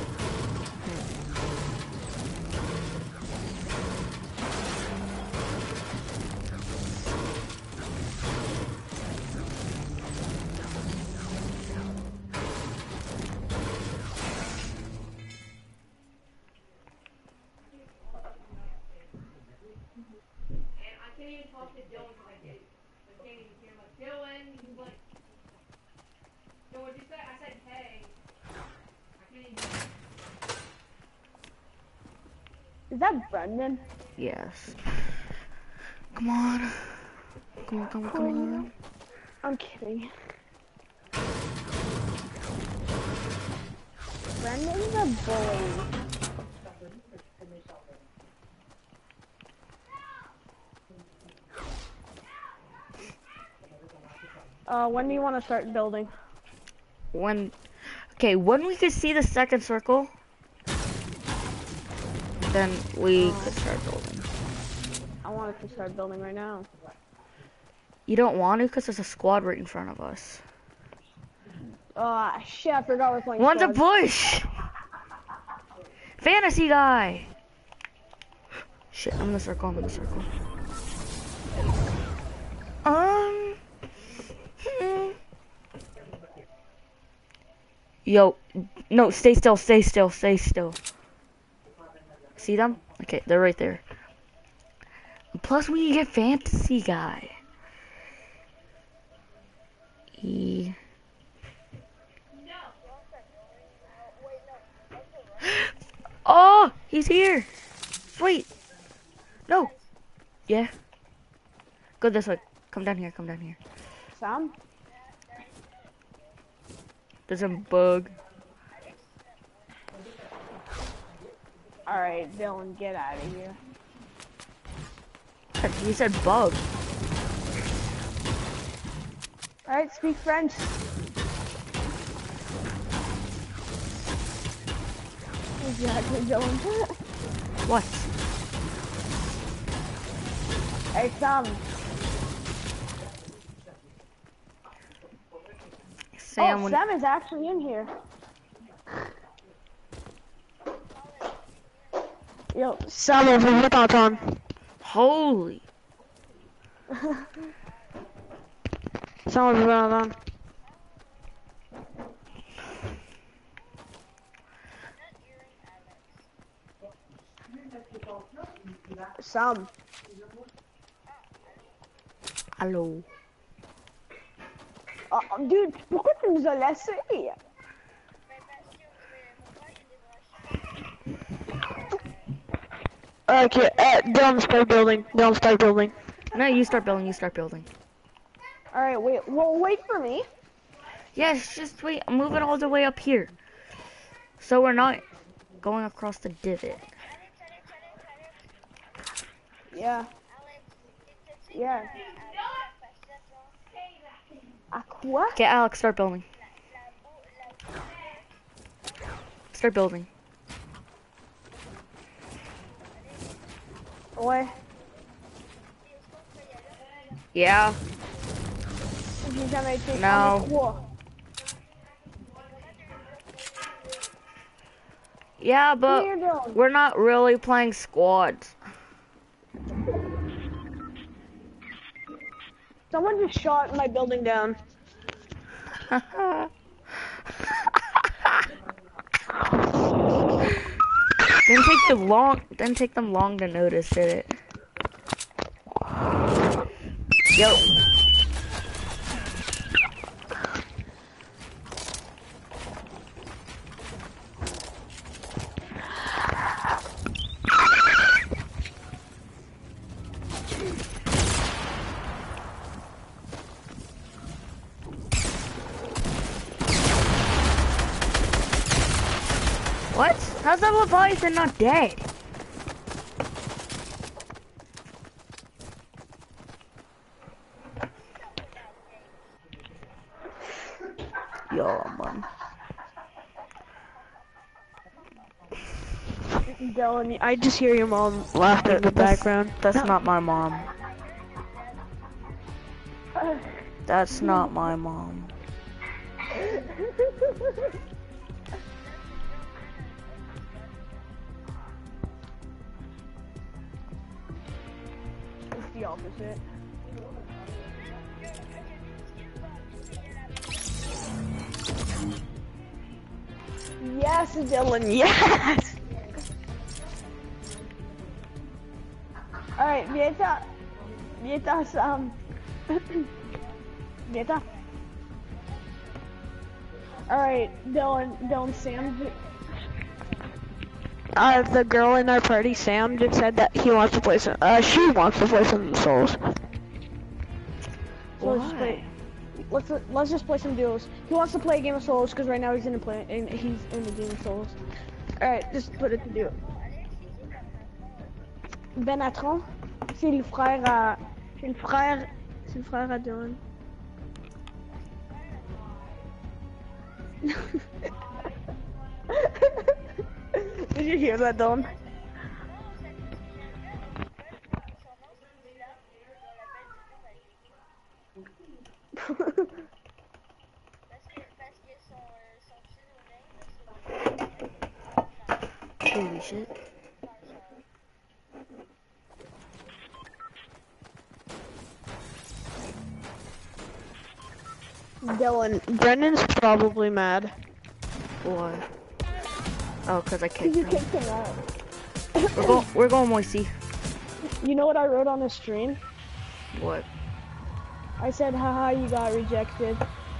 Is that Brendan? Yes. Come on. Come on. I'm kidding. Brendan's a bully. When do you want to start building? When we could see the second circle, then we could start building. I wanted to start building right now. You don't want to because there's a squad right in front of us. Shit, I forgot we're playing One's a squads. bush! Fantasy guy! Shit, I'm in the circle. Yo, no, stay still. See them? Okay, they're right there. Plus, we can get fantasy guy. Oh, he's here. Wait. No. Yeah. Go this way. Come down here. Sam? There's a bug. Alright, Dylan, get out of here. You said bug. Alright, speak French. Exactly, Dylan. What? Hey, Sam. Sam, Sam is actually in here. Yo, Sam, on veut pas t'entendre. Holy. Sam, on veut pas t'entendre. Sam. Allô. Dude, pourquoi tu nous as laissés? Okay, Dylan, start building. No, you start building. Alright, wait for me. Yes, just wait. I'm moving all the way up here. So we're not going across the divot. Yeah. À quoi? Okay, Alex, start building. Ouais. Yeah. J'ai jamais été. No. On est trois. Yeah, What are but you doing? we're not really playing squads. Someone just shot my building down. Didn't take them long to notice, did it? Yo. What? How's that Leviathan not dead? Yo, man. Dylan, I just hear your mom laughing in the background. That's not my mom. That's not my mom. It's the opposite. Yes, Dylan, yes! Alright, Vieta, Vieta. Alright, Dylan, Sam. The girl in our party, Sam, just said that he wants to play some, she wants to play some Souls. So let's just play some duos. He wants to play a game of Souls because right now he's in the game of Souls. Alright, just put it to do. Benatron, c'est le frère à Dylan. Did you hear that, Dylan? Holy shit. Dylan, Brendan's probably mad. Why? Oh, cause I kicked You him. kicked him out. We're going Moisey. You know what I wrote on the stream? What? I said, haha, you got rejected.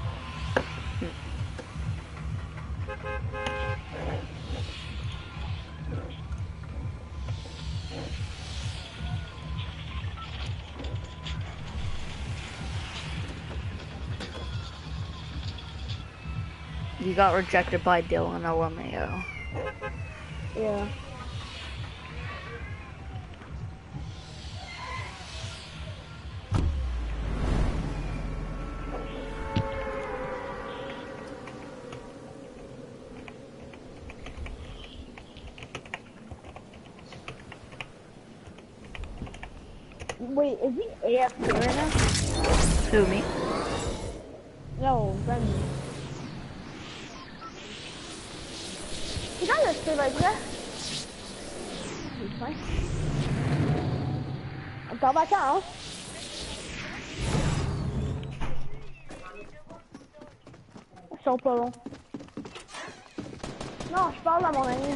You got rejected by Dylan LMAO. Yeah. Wait, is he AFK right now? Who, me? No, Brendan. You got this stay right there. He's fine. Encore back hein? Ils sont pas longs. Non, je parle à mon ami.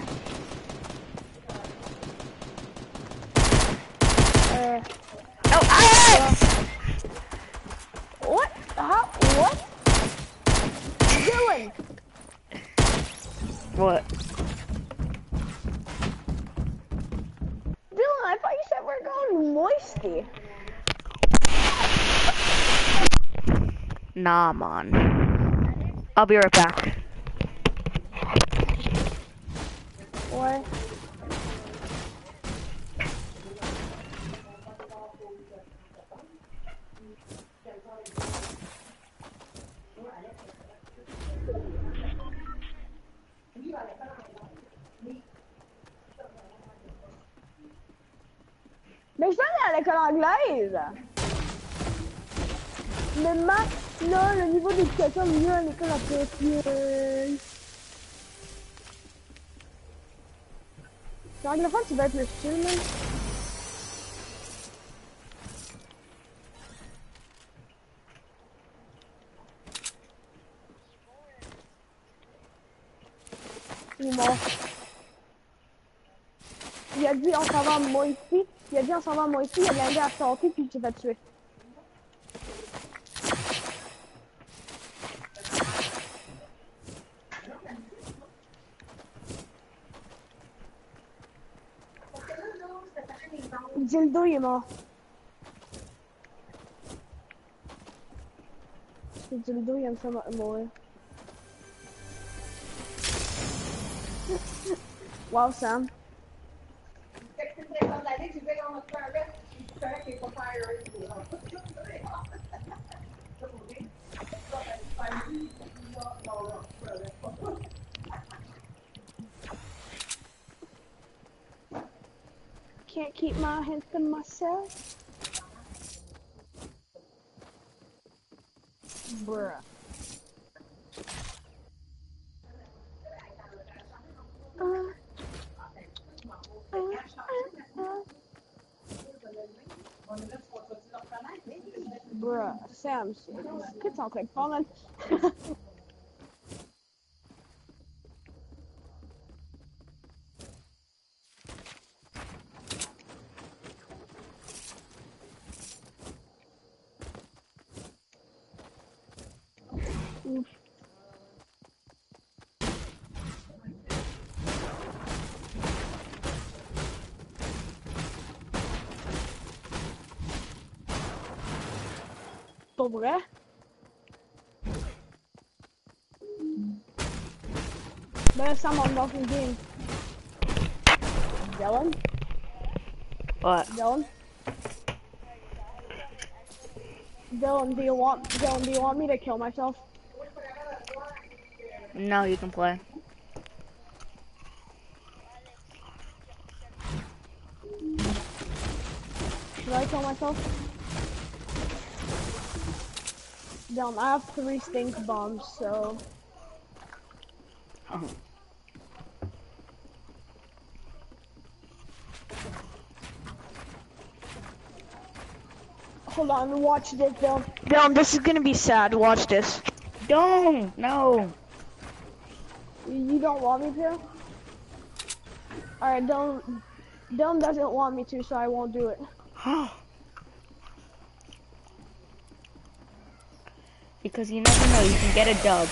Oh, Alex! What? How? What? Dylan! What? Dylan, I thought you said we're going moisty. Nah, man. I'll be right back. What? Mais je suis allée à l'école anglaise. Mais Max, là, le niveau d'éducation mieux à l'école anglaise. C'est anglophone, tu vas être le style, man. Il est mort. Il a dit on s'en va à Moïse. Il a dit on s'en va à Moïse, il a blindé à sortir puis il s'est fait tuer. Zilduję Zilduję sama emoje. Wow, Sam. Can't keep my hands to myself. Bruh. Bruh, Sam, kids sound like falling. Oof. Dobre. There's someone walking in. Dylan? What? Dylan? Dylan, do you want me to kill myself? No, you can play. Should I kill myself? Dylan, I have 3 stink bombs, so... Hold on, watch this, Dylan. Dylan, this is gonna be sad. Watch this. Don't! No! You don't want me to? Alright, Dylan doesn't want me to, so I won't do it. Because you never know, you can get a dub.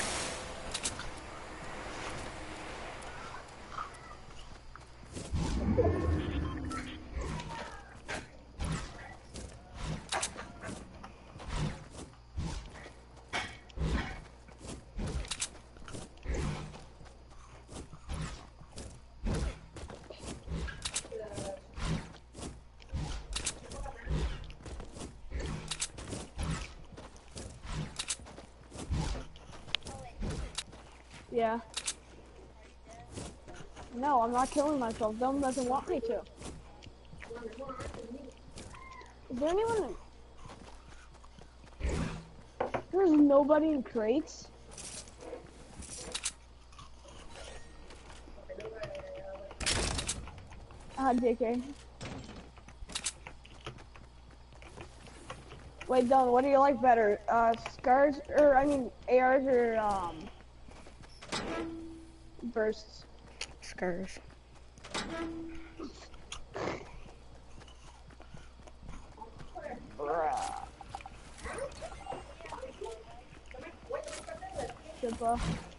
Yeah. No, I'm not killing myself. Dylan doesn't want me to. Is there anyone in... There's nobody in crates? JK. Wait, Dylan, what do you like better? Scars, or I mean, ARs or, bursts? Scars. Super.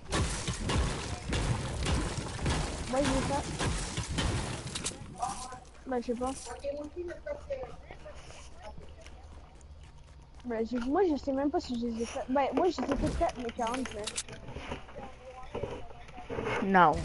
Wait, who's that? Ouais, je sais pas. Ouais, moi, je sais même pas si je les ai fait. Ben, moi, je les ai toutes faites, mes 40, mais... No.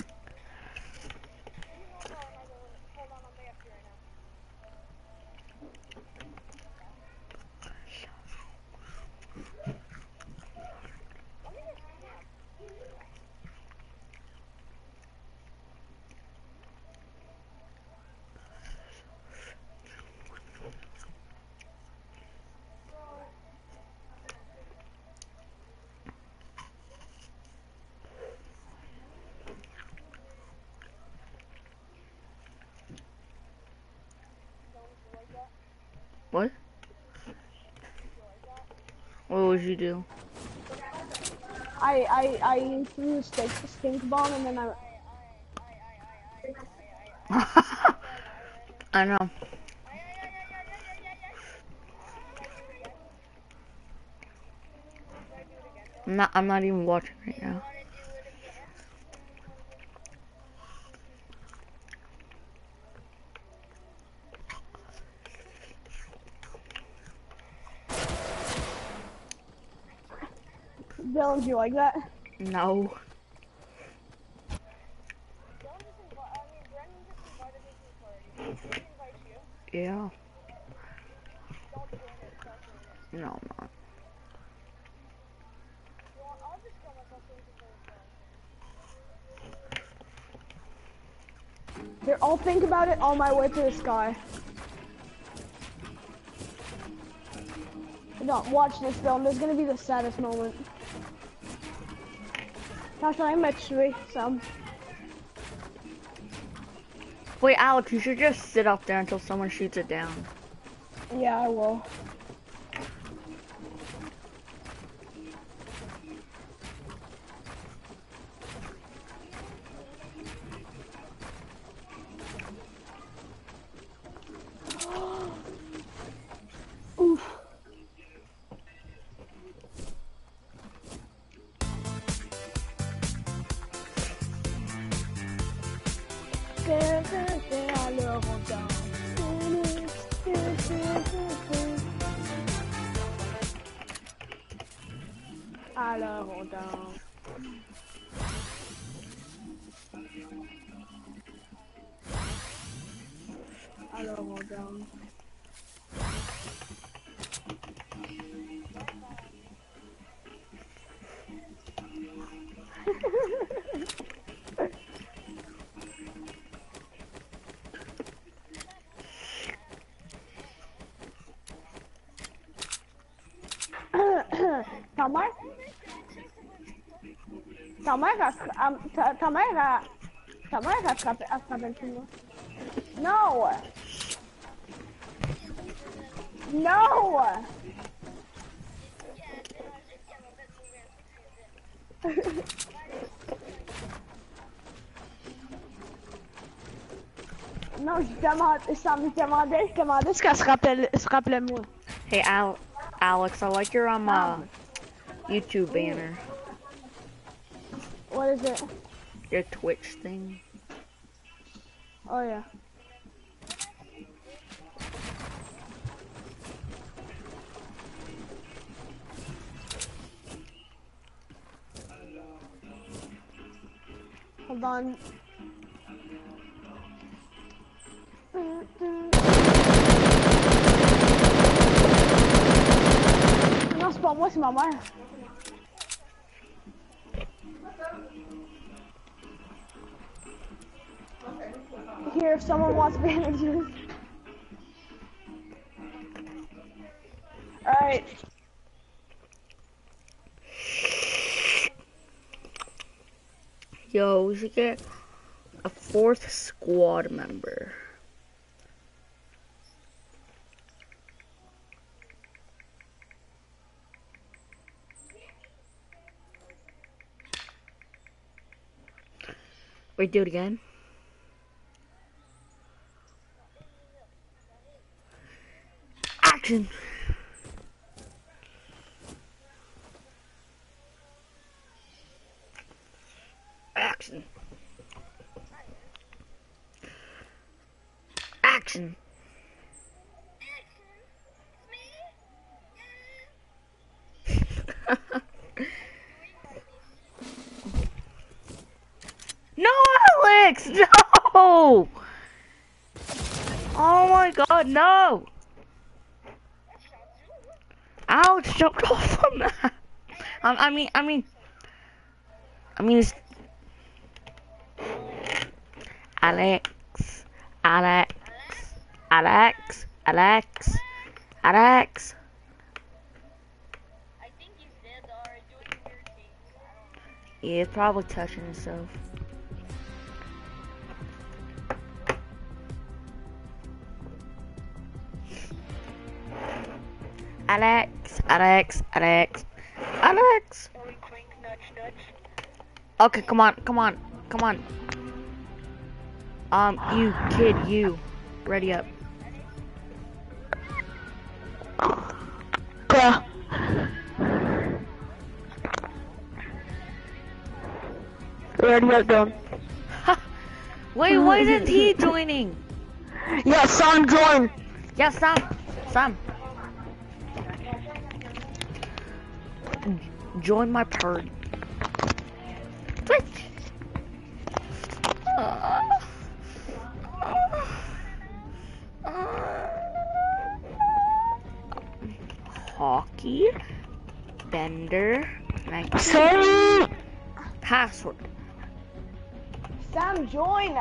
What? What would you do? I threw a stink bomb and then I know. I'm not even watching right now. Dylan, do you like that? No. Yeah. No, I'm not. Here, I'll think about it on my way to the sky. No, watch this, Dylan. There's gonna be the saddest moment. Tasha, I met Shui, some. Wait, Alex, you should just sit up there until someone shoots it down. Yeah, I will. Oof. Alors on danse. Alors on danse. Ta mère a frappé le film. No! No! Non, je demandais ce qu'elle se rappelait moi. Hey, Alex, I like your YouTube banner. What is it? Your Twitch thing. Oh yeah. Hold on. Non, c'est pas moi, c'est ma mère. Here, if someone wants bandages. Alright. Yo, we should get a 4th squad member. Wait, do it again. Action! Action! Action! No, Alex! No! Oh my god, no! Alex jumped off from that. I mean, it's Alex, Alex, Alex, Alex, Alex. I think he's dead or doing weird things. Yeah, he's probably touching himself. Alex, Alex, Alex, Alex. Clink, clink, nudge, nudge. Okay, come on, come on, come on. You kid, you. Ready up. Yeah. Ready up, done. Wait, why isn't he joining? Yeah, Sam, join. Yeah, Sam. Join my party. Twitch. Hockey. Bender. Sorry. Password. Sam, join.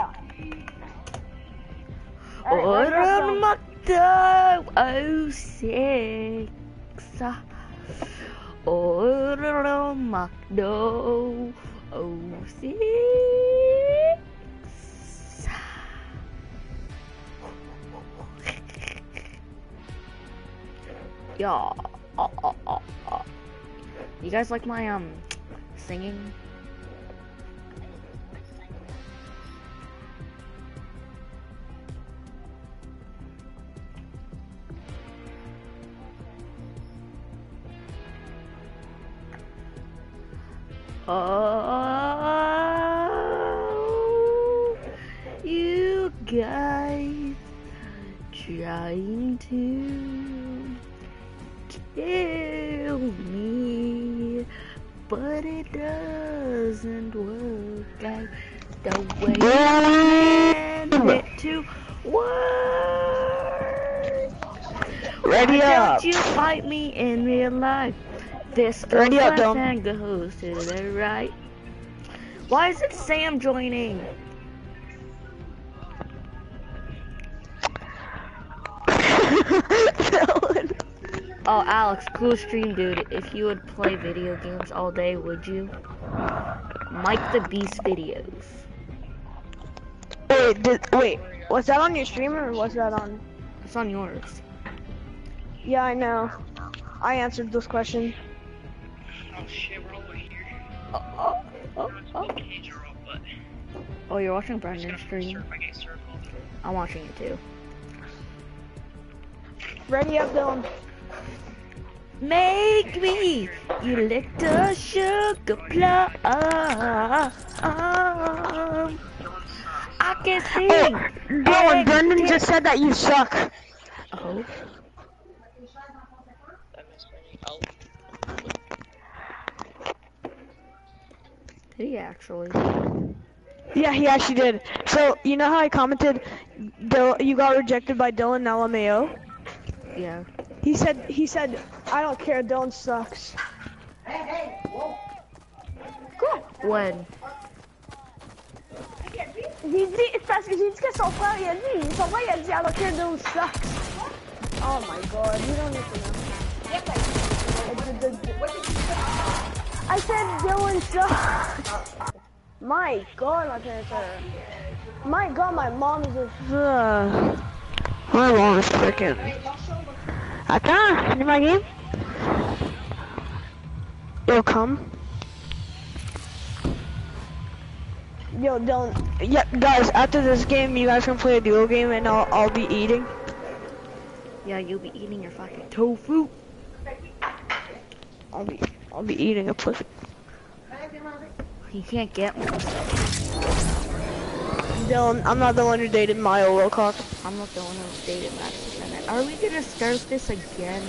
Order Macdo 06. Order Macdo 06. Yeah. You guys like my singing? Oh, you guys trying to kill me, but it doesn't work out the way I meant it to work. Ready Why up. don't you fight me in real life? This goes Ready up, left Dom. and goes to the right. Why is it Sam joining? Oh, Alex, cool stream, dude. If you would play video games all day, would you? Mike the Beast videos. Wait, was that on your stream or was that on? It's on yours. Yeah, I know. I answered this question. Oh shit, we're all here. Oh, you're watching Brendan's stream? I get circled. I'm watching it too. Ready up, Dylan. Make me you little sugar plum. I can sing. Dylan, Brendan just said that you suck. Oh. Did he actually? Yeah, he actually did. So, you know how I commented, you got rejected by Dylan LMAO? Yeah. He said, I don't care, Dylan sucks. When? He did, parce que j'ai dit que son frère, il a dit, I don't care, Dylan sucks. Oh my god, you don't need to know. I said Dylan sucks. My god, my parents are... My god, my mom is just... My mom is freaking. I can't. In my game. Yo, come. Yo, Dylan, Yeah, guys. After this game, you guys can play a duo game, and I'll be eating. Yeah, you'll be eating your fucking tofu. I'll be eating a pussy. You can't get one. Dylan, I'm not the one who dated Maya Wilcox. I'm not the one who dated Max Bennett. Are we gonna start this again?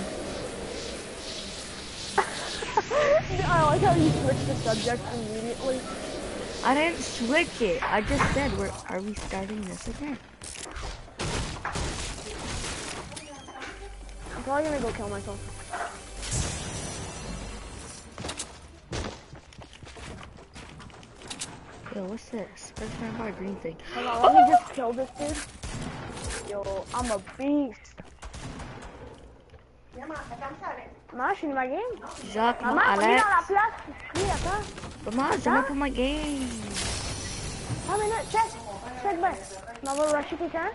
I like how you switched the subject immediately. I didn't switch it. I just said, are we starting this again? I'm probably gonna go kill myself. Yo, what's this? First time by green thing. Hold on, let me just kill this dude. Yo, I'm a beast. Maman, je suis dans ma game. Jacques, Maman, on est Alex. dans la place. Oui, attends. Maman, j'ai même pas ma game. Ah, mais là, check. Check bien. On va rusher quelqu'un.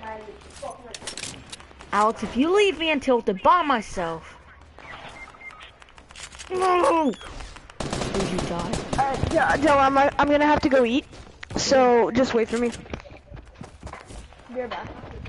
Alex, if you leave me until to by myself. No! Did you die? Dylan, I'm gonna have to go eat. So, just wait for me. Be right back.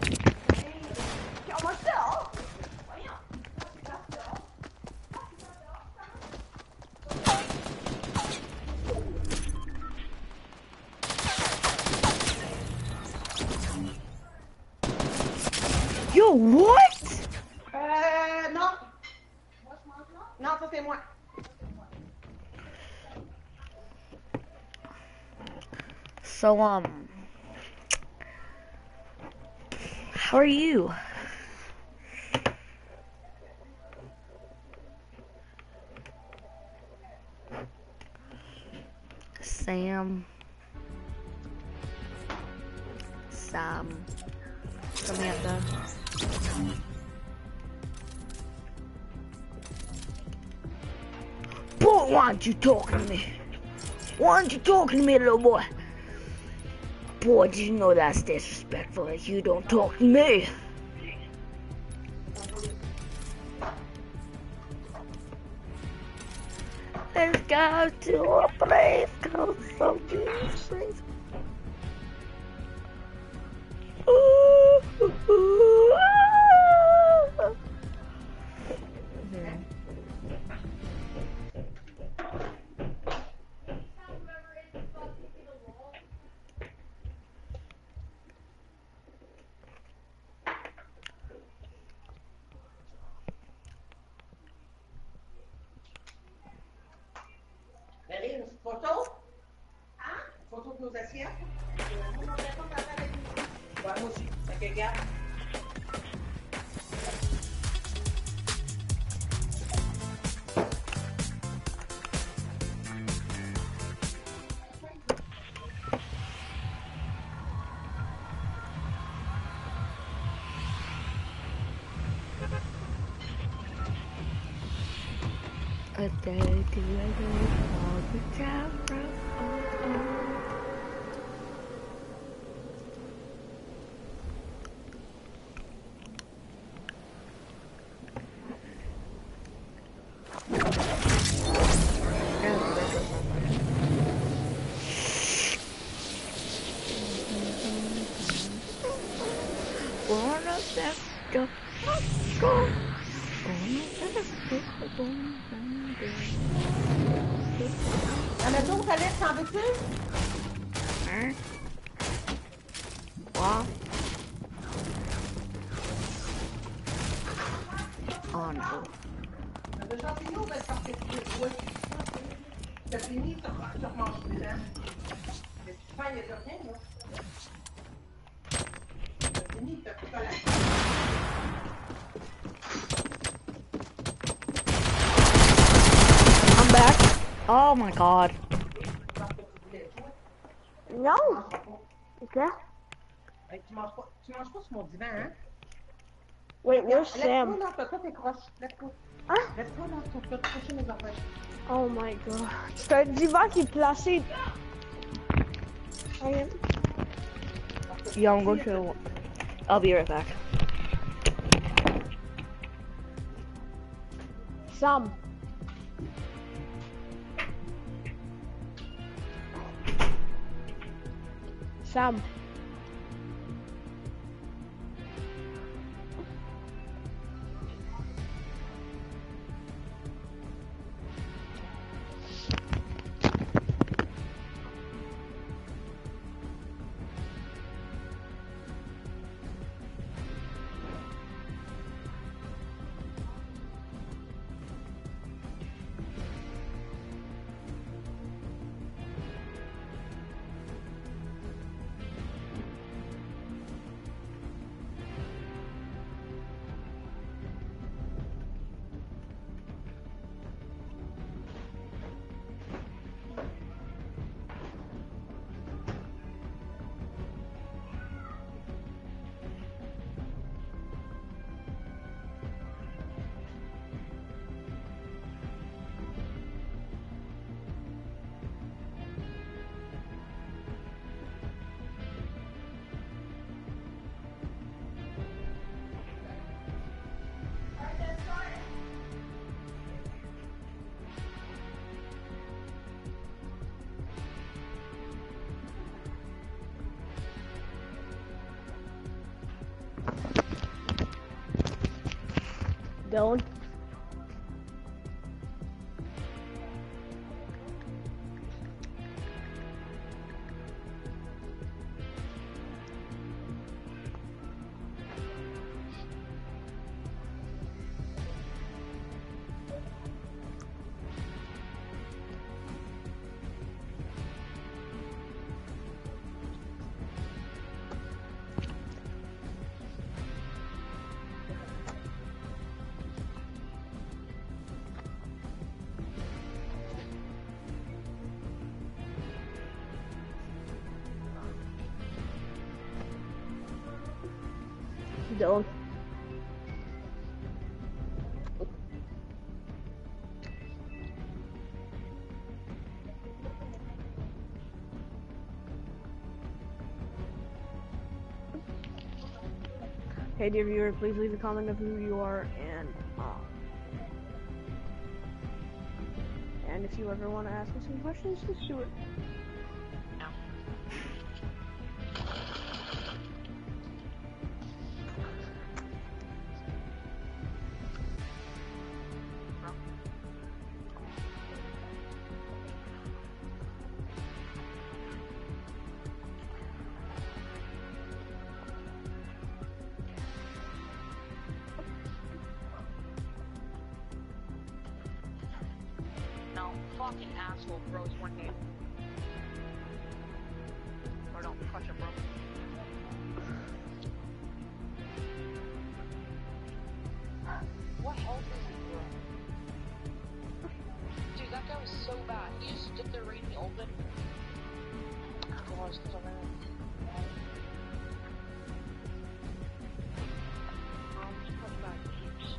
Yo, what? Non. Non, ça c'est moi. So, how are you? Sam, Samantha. Boy, why aren't you talking to me? Why aren't you talking to me, little boy? Boy, did you know that's disrespectful if you don't talk to me? Let's go to a place called Something Springs. Ooh, ooh, ooh, ah. Marie, une photo? Hein? Photo de nos assiettes? Moi, mon téléphone va faire avec nous. Ouais, moi aussi. Fait que, regarde. A day to a day, all the time. La maison, ça laisse, t'en veux-tu? Hein? Quoi? Oh non. T'as déjà fini ou ben parce que tu veux? Oui. T'as fini, tu remanges plus, hein? Mais tu fais, il n'y a rien, là. T'as fini, t'as plus pas la I'm back. Oh my god. No. Is that? Hey, tu manges pas sur mon divan, hein? Wait, where's Laisse-toi, Sam? là, toi, t'es croche. Laisse-toi. Hein? Laisse-toi, là, tu vas te coucher mes affaires. Oh my god. C'est un divan qui est placé. Regarde. Yeah, I'm going to. I'll be right back. Sam. Sam. Dylan. Dylan. Hey, dear viewer, please leave a comment of who you are and if you ever want to ask us some questions, just do it. No, fucking asshole bros one game. Or don't crush it, bro. What health is he, bro? Dude, that guy was so bad. He just stood there reading the open. Gosh, because I'm in. Just punch back keeps.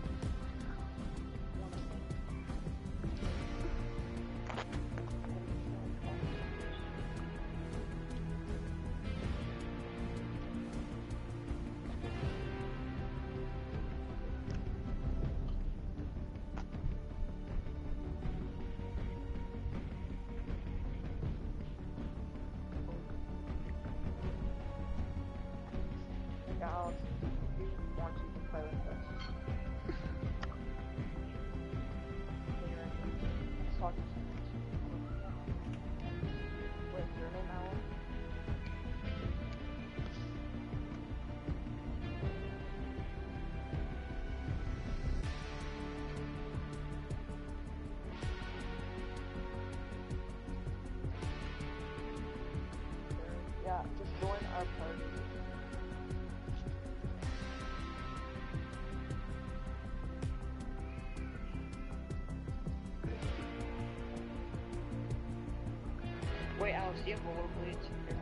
Alex, we want you to play with us. Okay, ready? Let's talk to you. Wait, your name, Alan? Yeah, just join our party. Wait, Alex, do you have rollerblades? Here.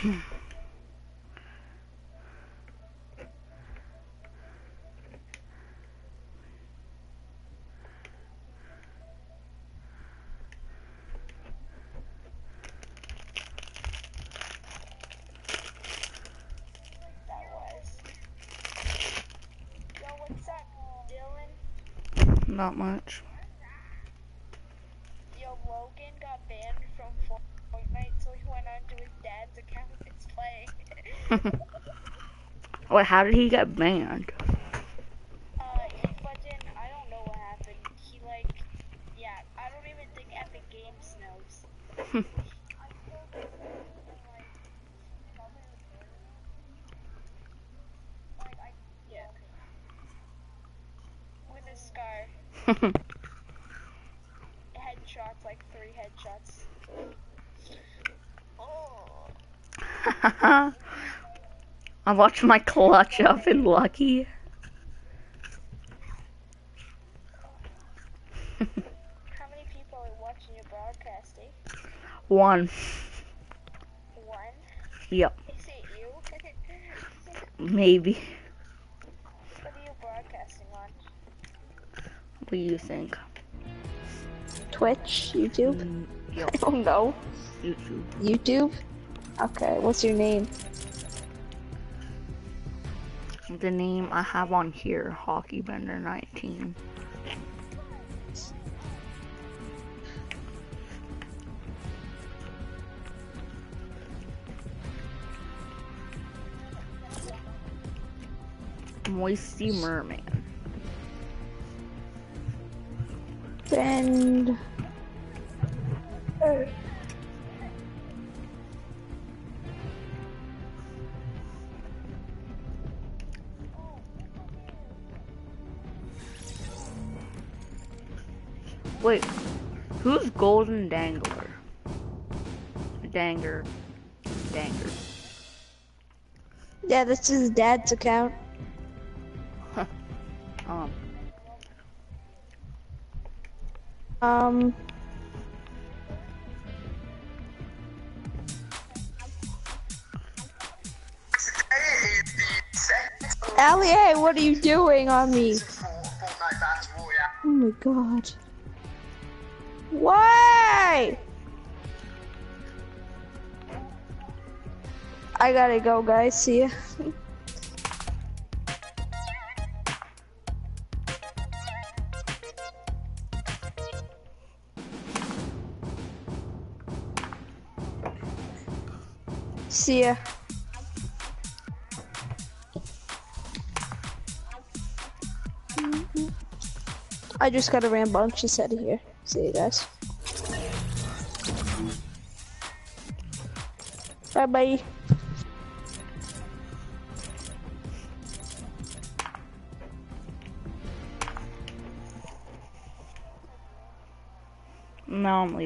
That was. Yo, what's up, Dylan? Not much. Yo, Logan got banned from Fortnite, so he went on to his dad's account and is playing. Wait, how did he get banned? He fucking, I don't know what happened. He like, yeah, I don't even think Epic Games knows. Yeah. With a scar. Headshots, like 3 headshots. Oh. I watched my clutch up in Lucky. How many people are watching your broadcasting? One. One? Yep, Is it you? maybe. What are you broadcasting on? What do you think? Twitch, YouTube. Yep, I don't know. YouTube. YouTube? Okay, what's your name? The name I have on here, HockeyBender19. Moisty Merman. And Wait, who's Golden Dangler? Danger. yeah, this is Dad's account. Um, Allie, hey, what are you doing on me? Oh my god. Why? I gotta go, guys. See ya. See ya. I just got a rambunctious out of here. See you guys. Bye bye. now I'm leaving.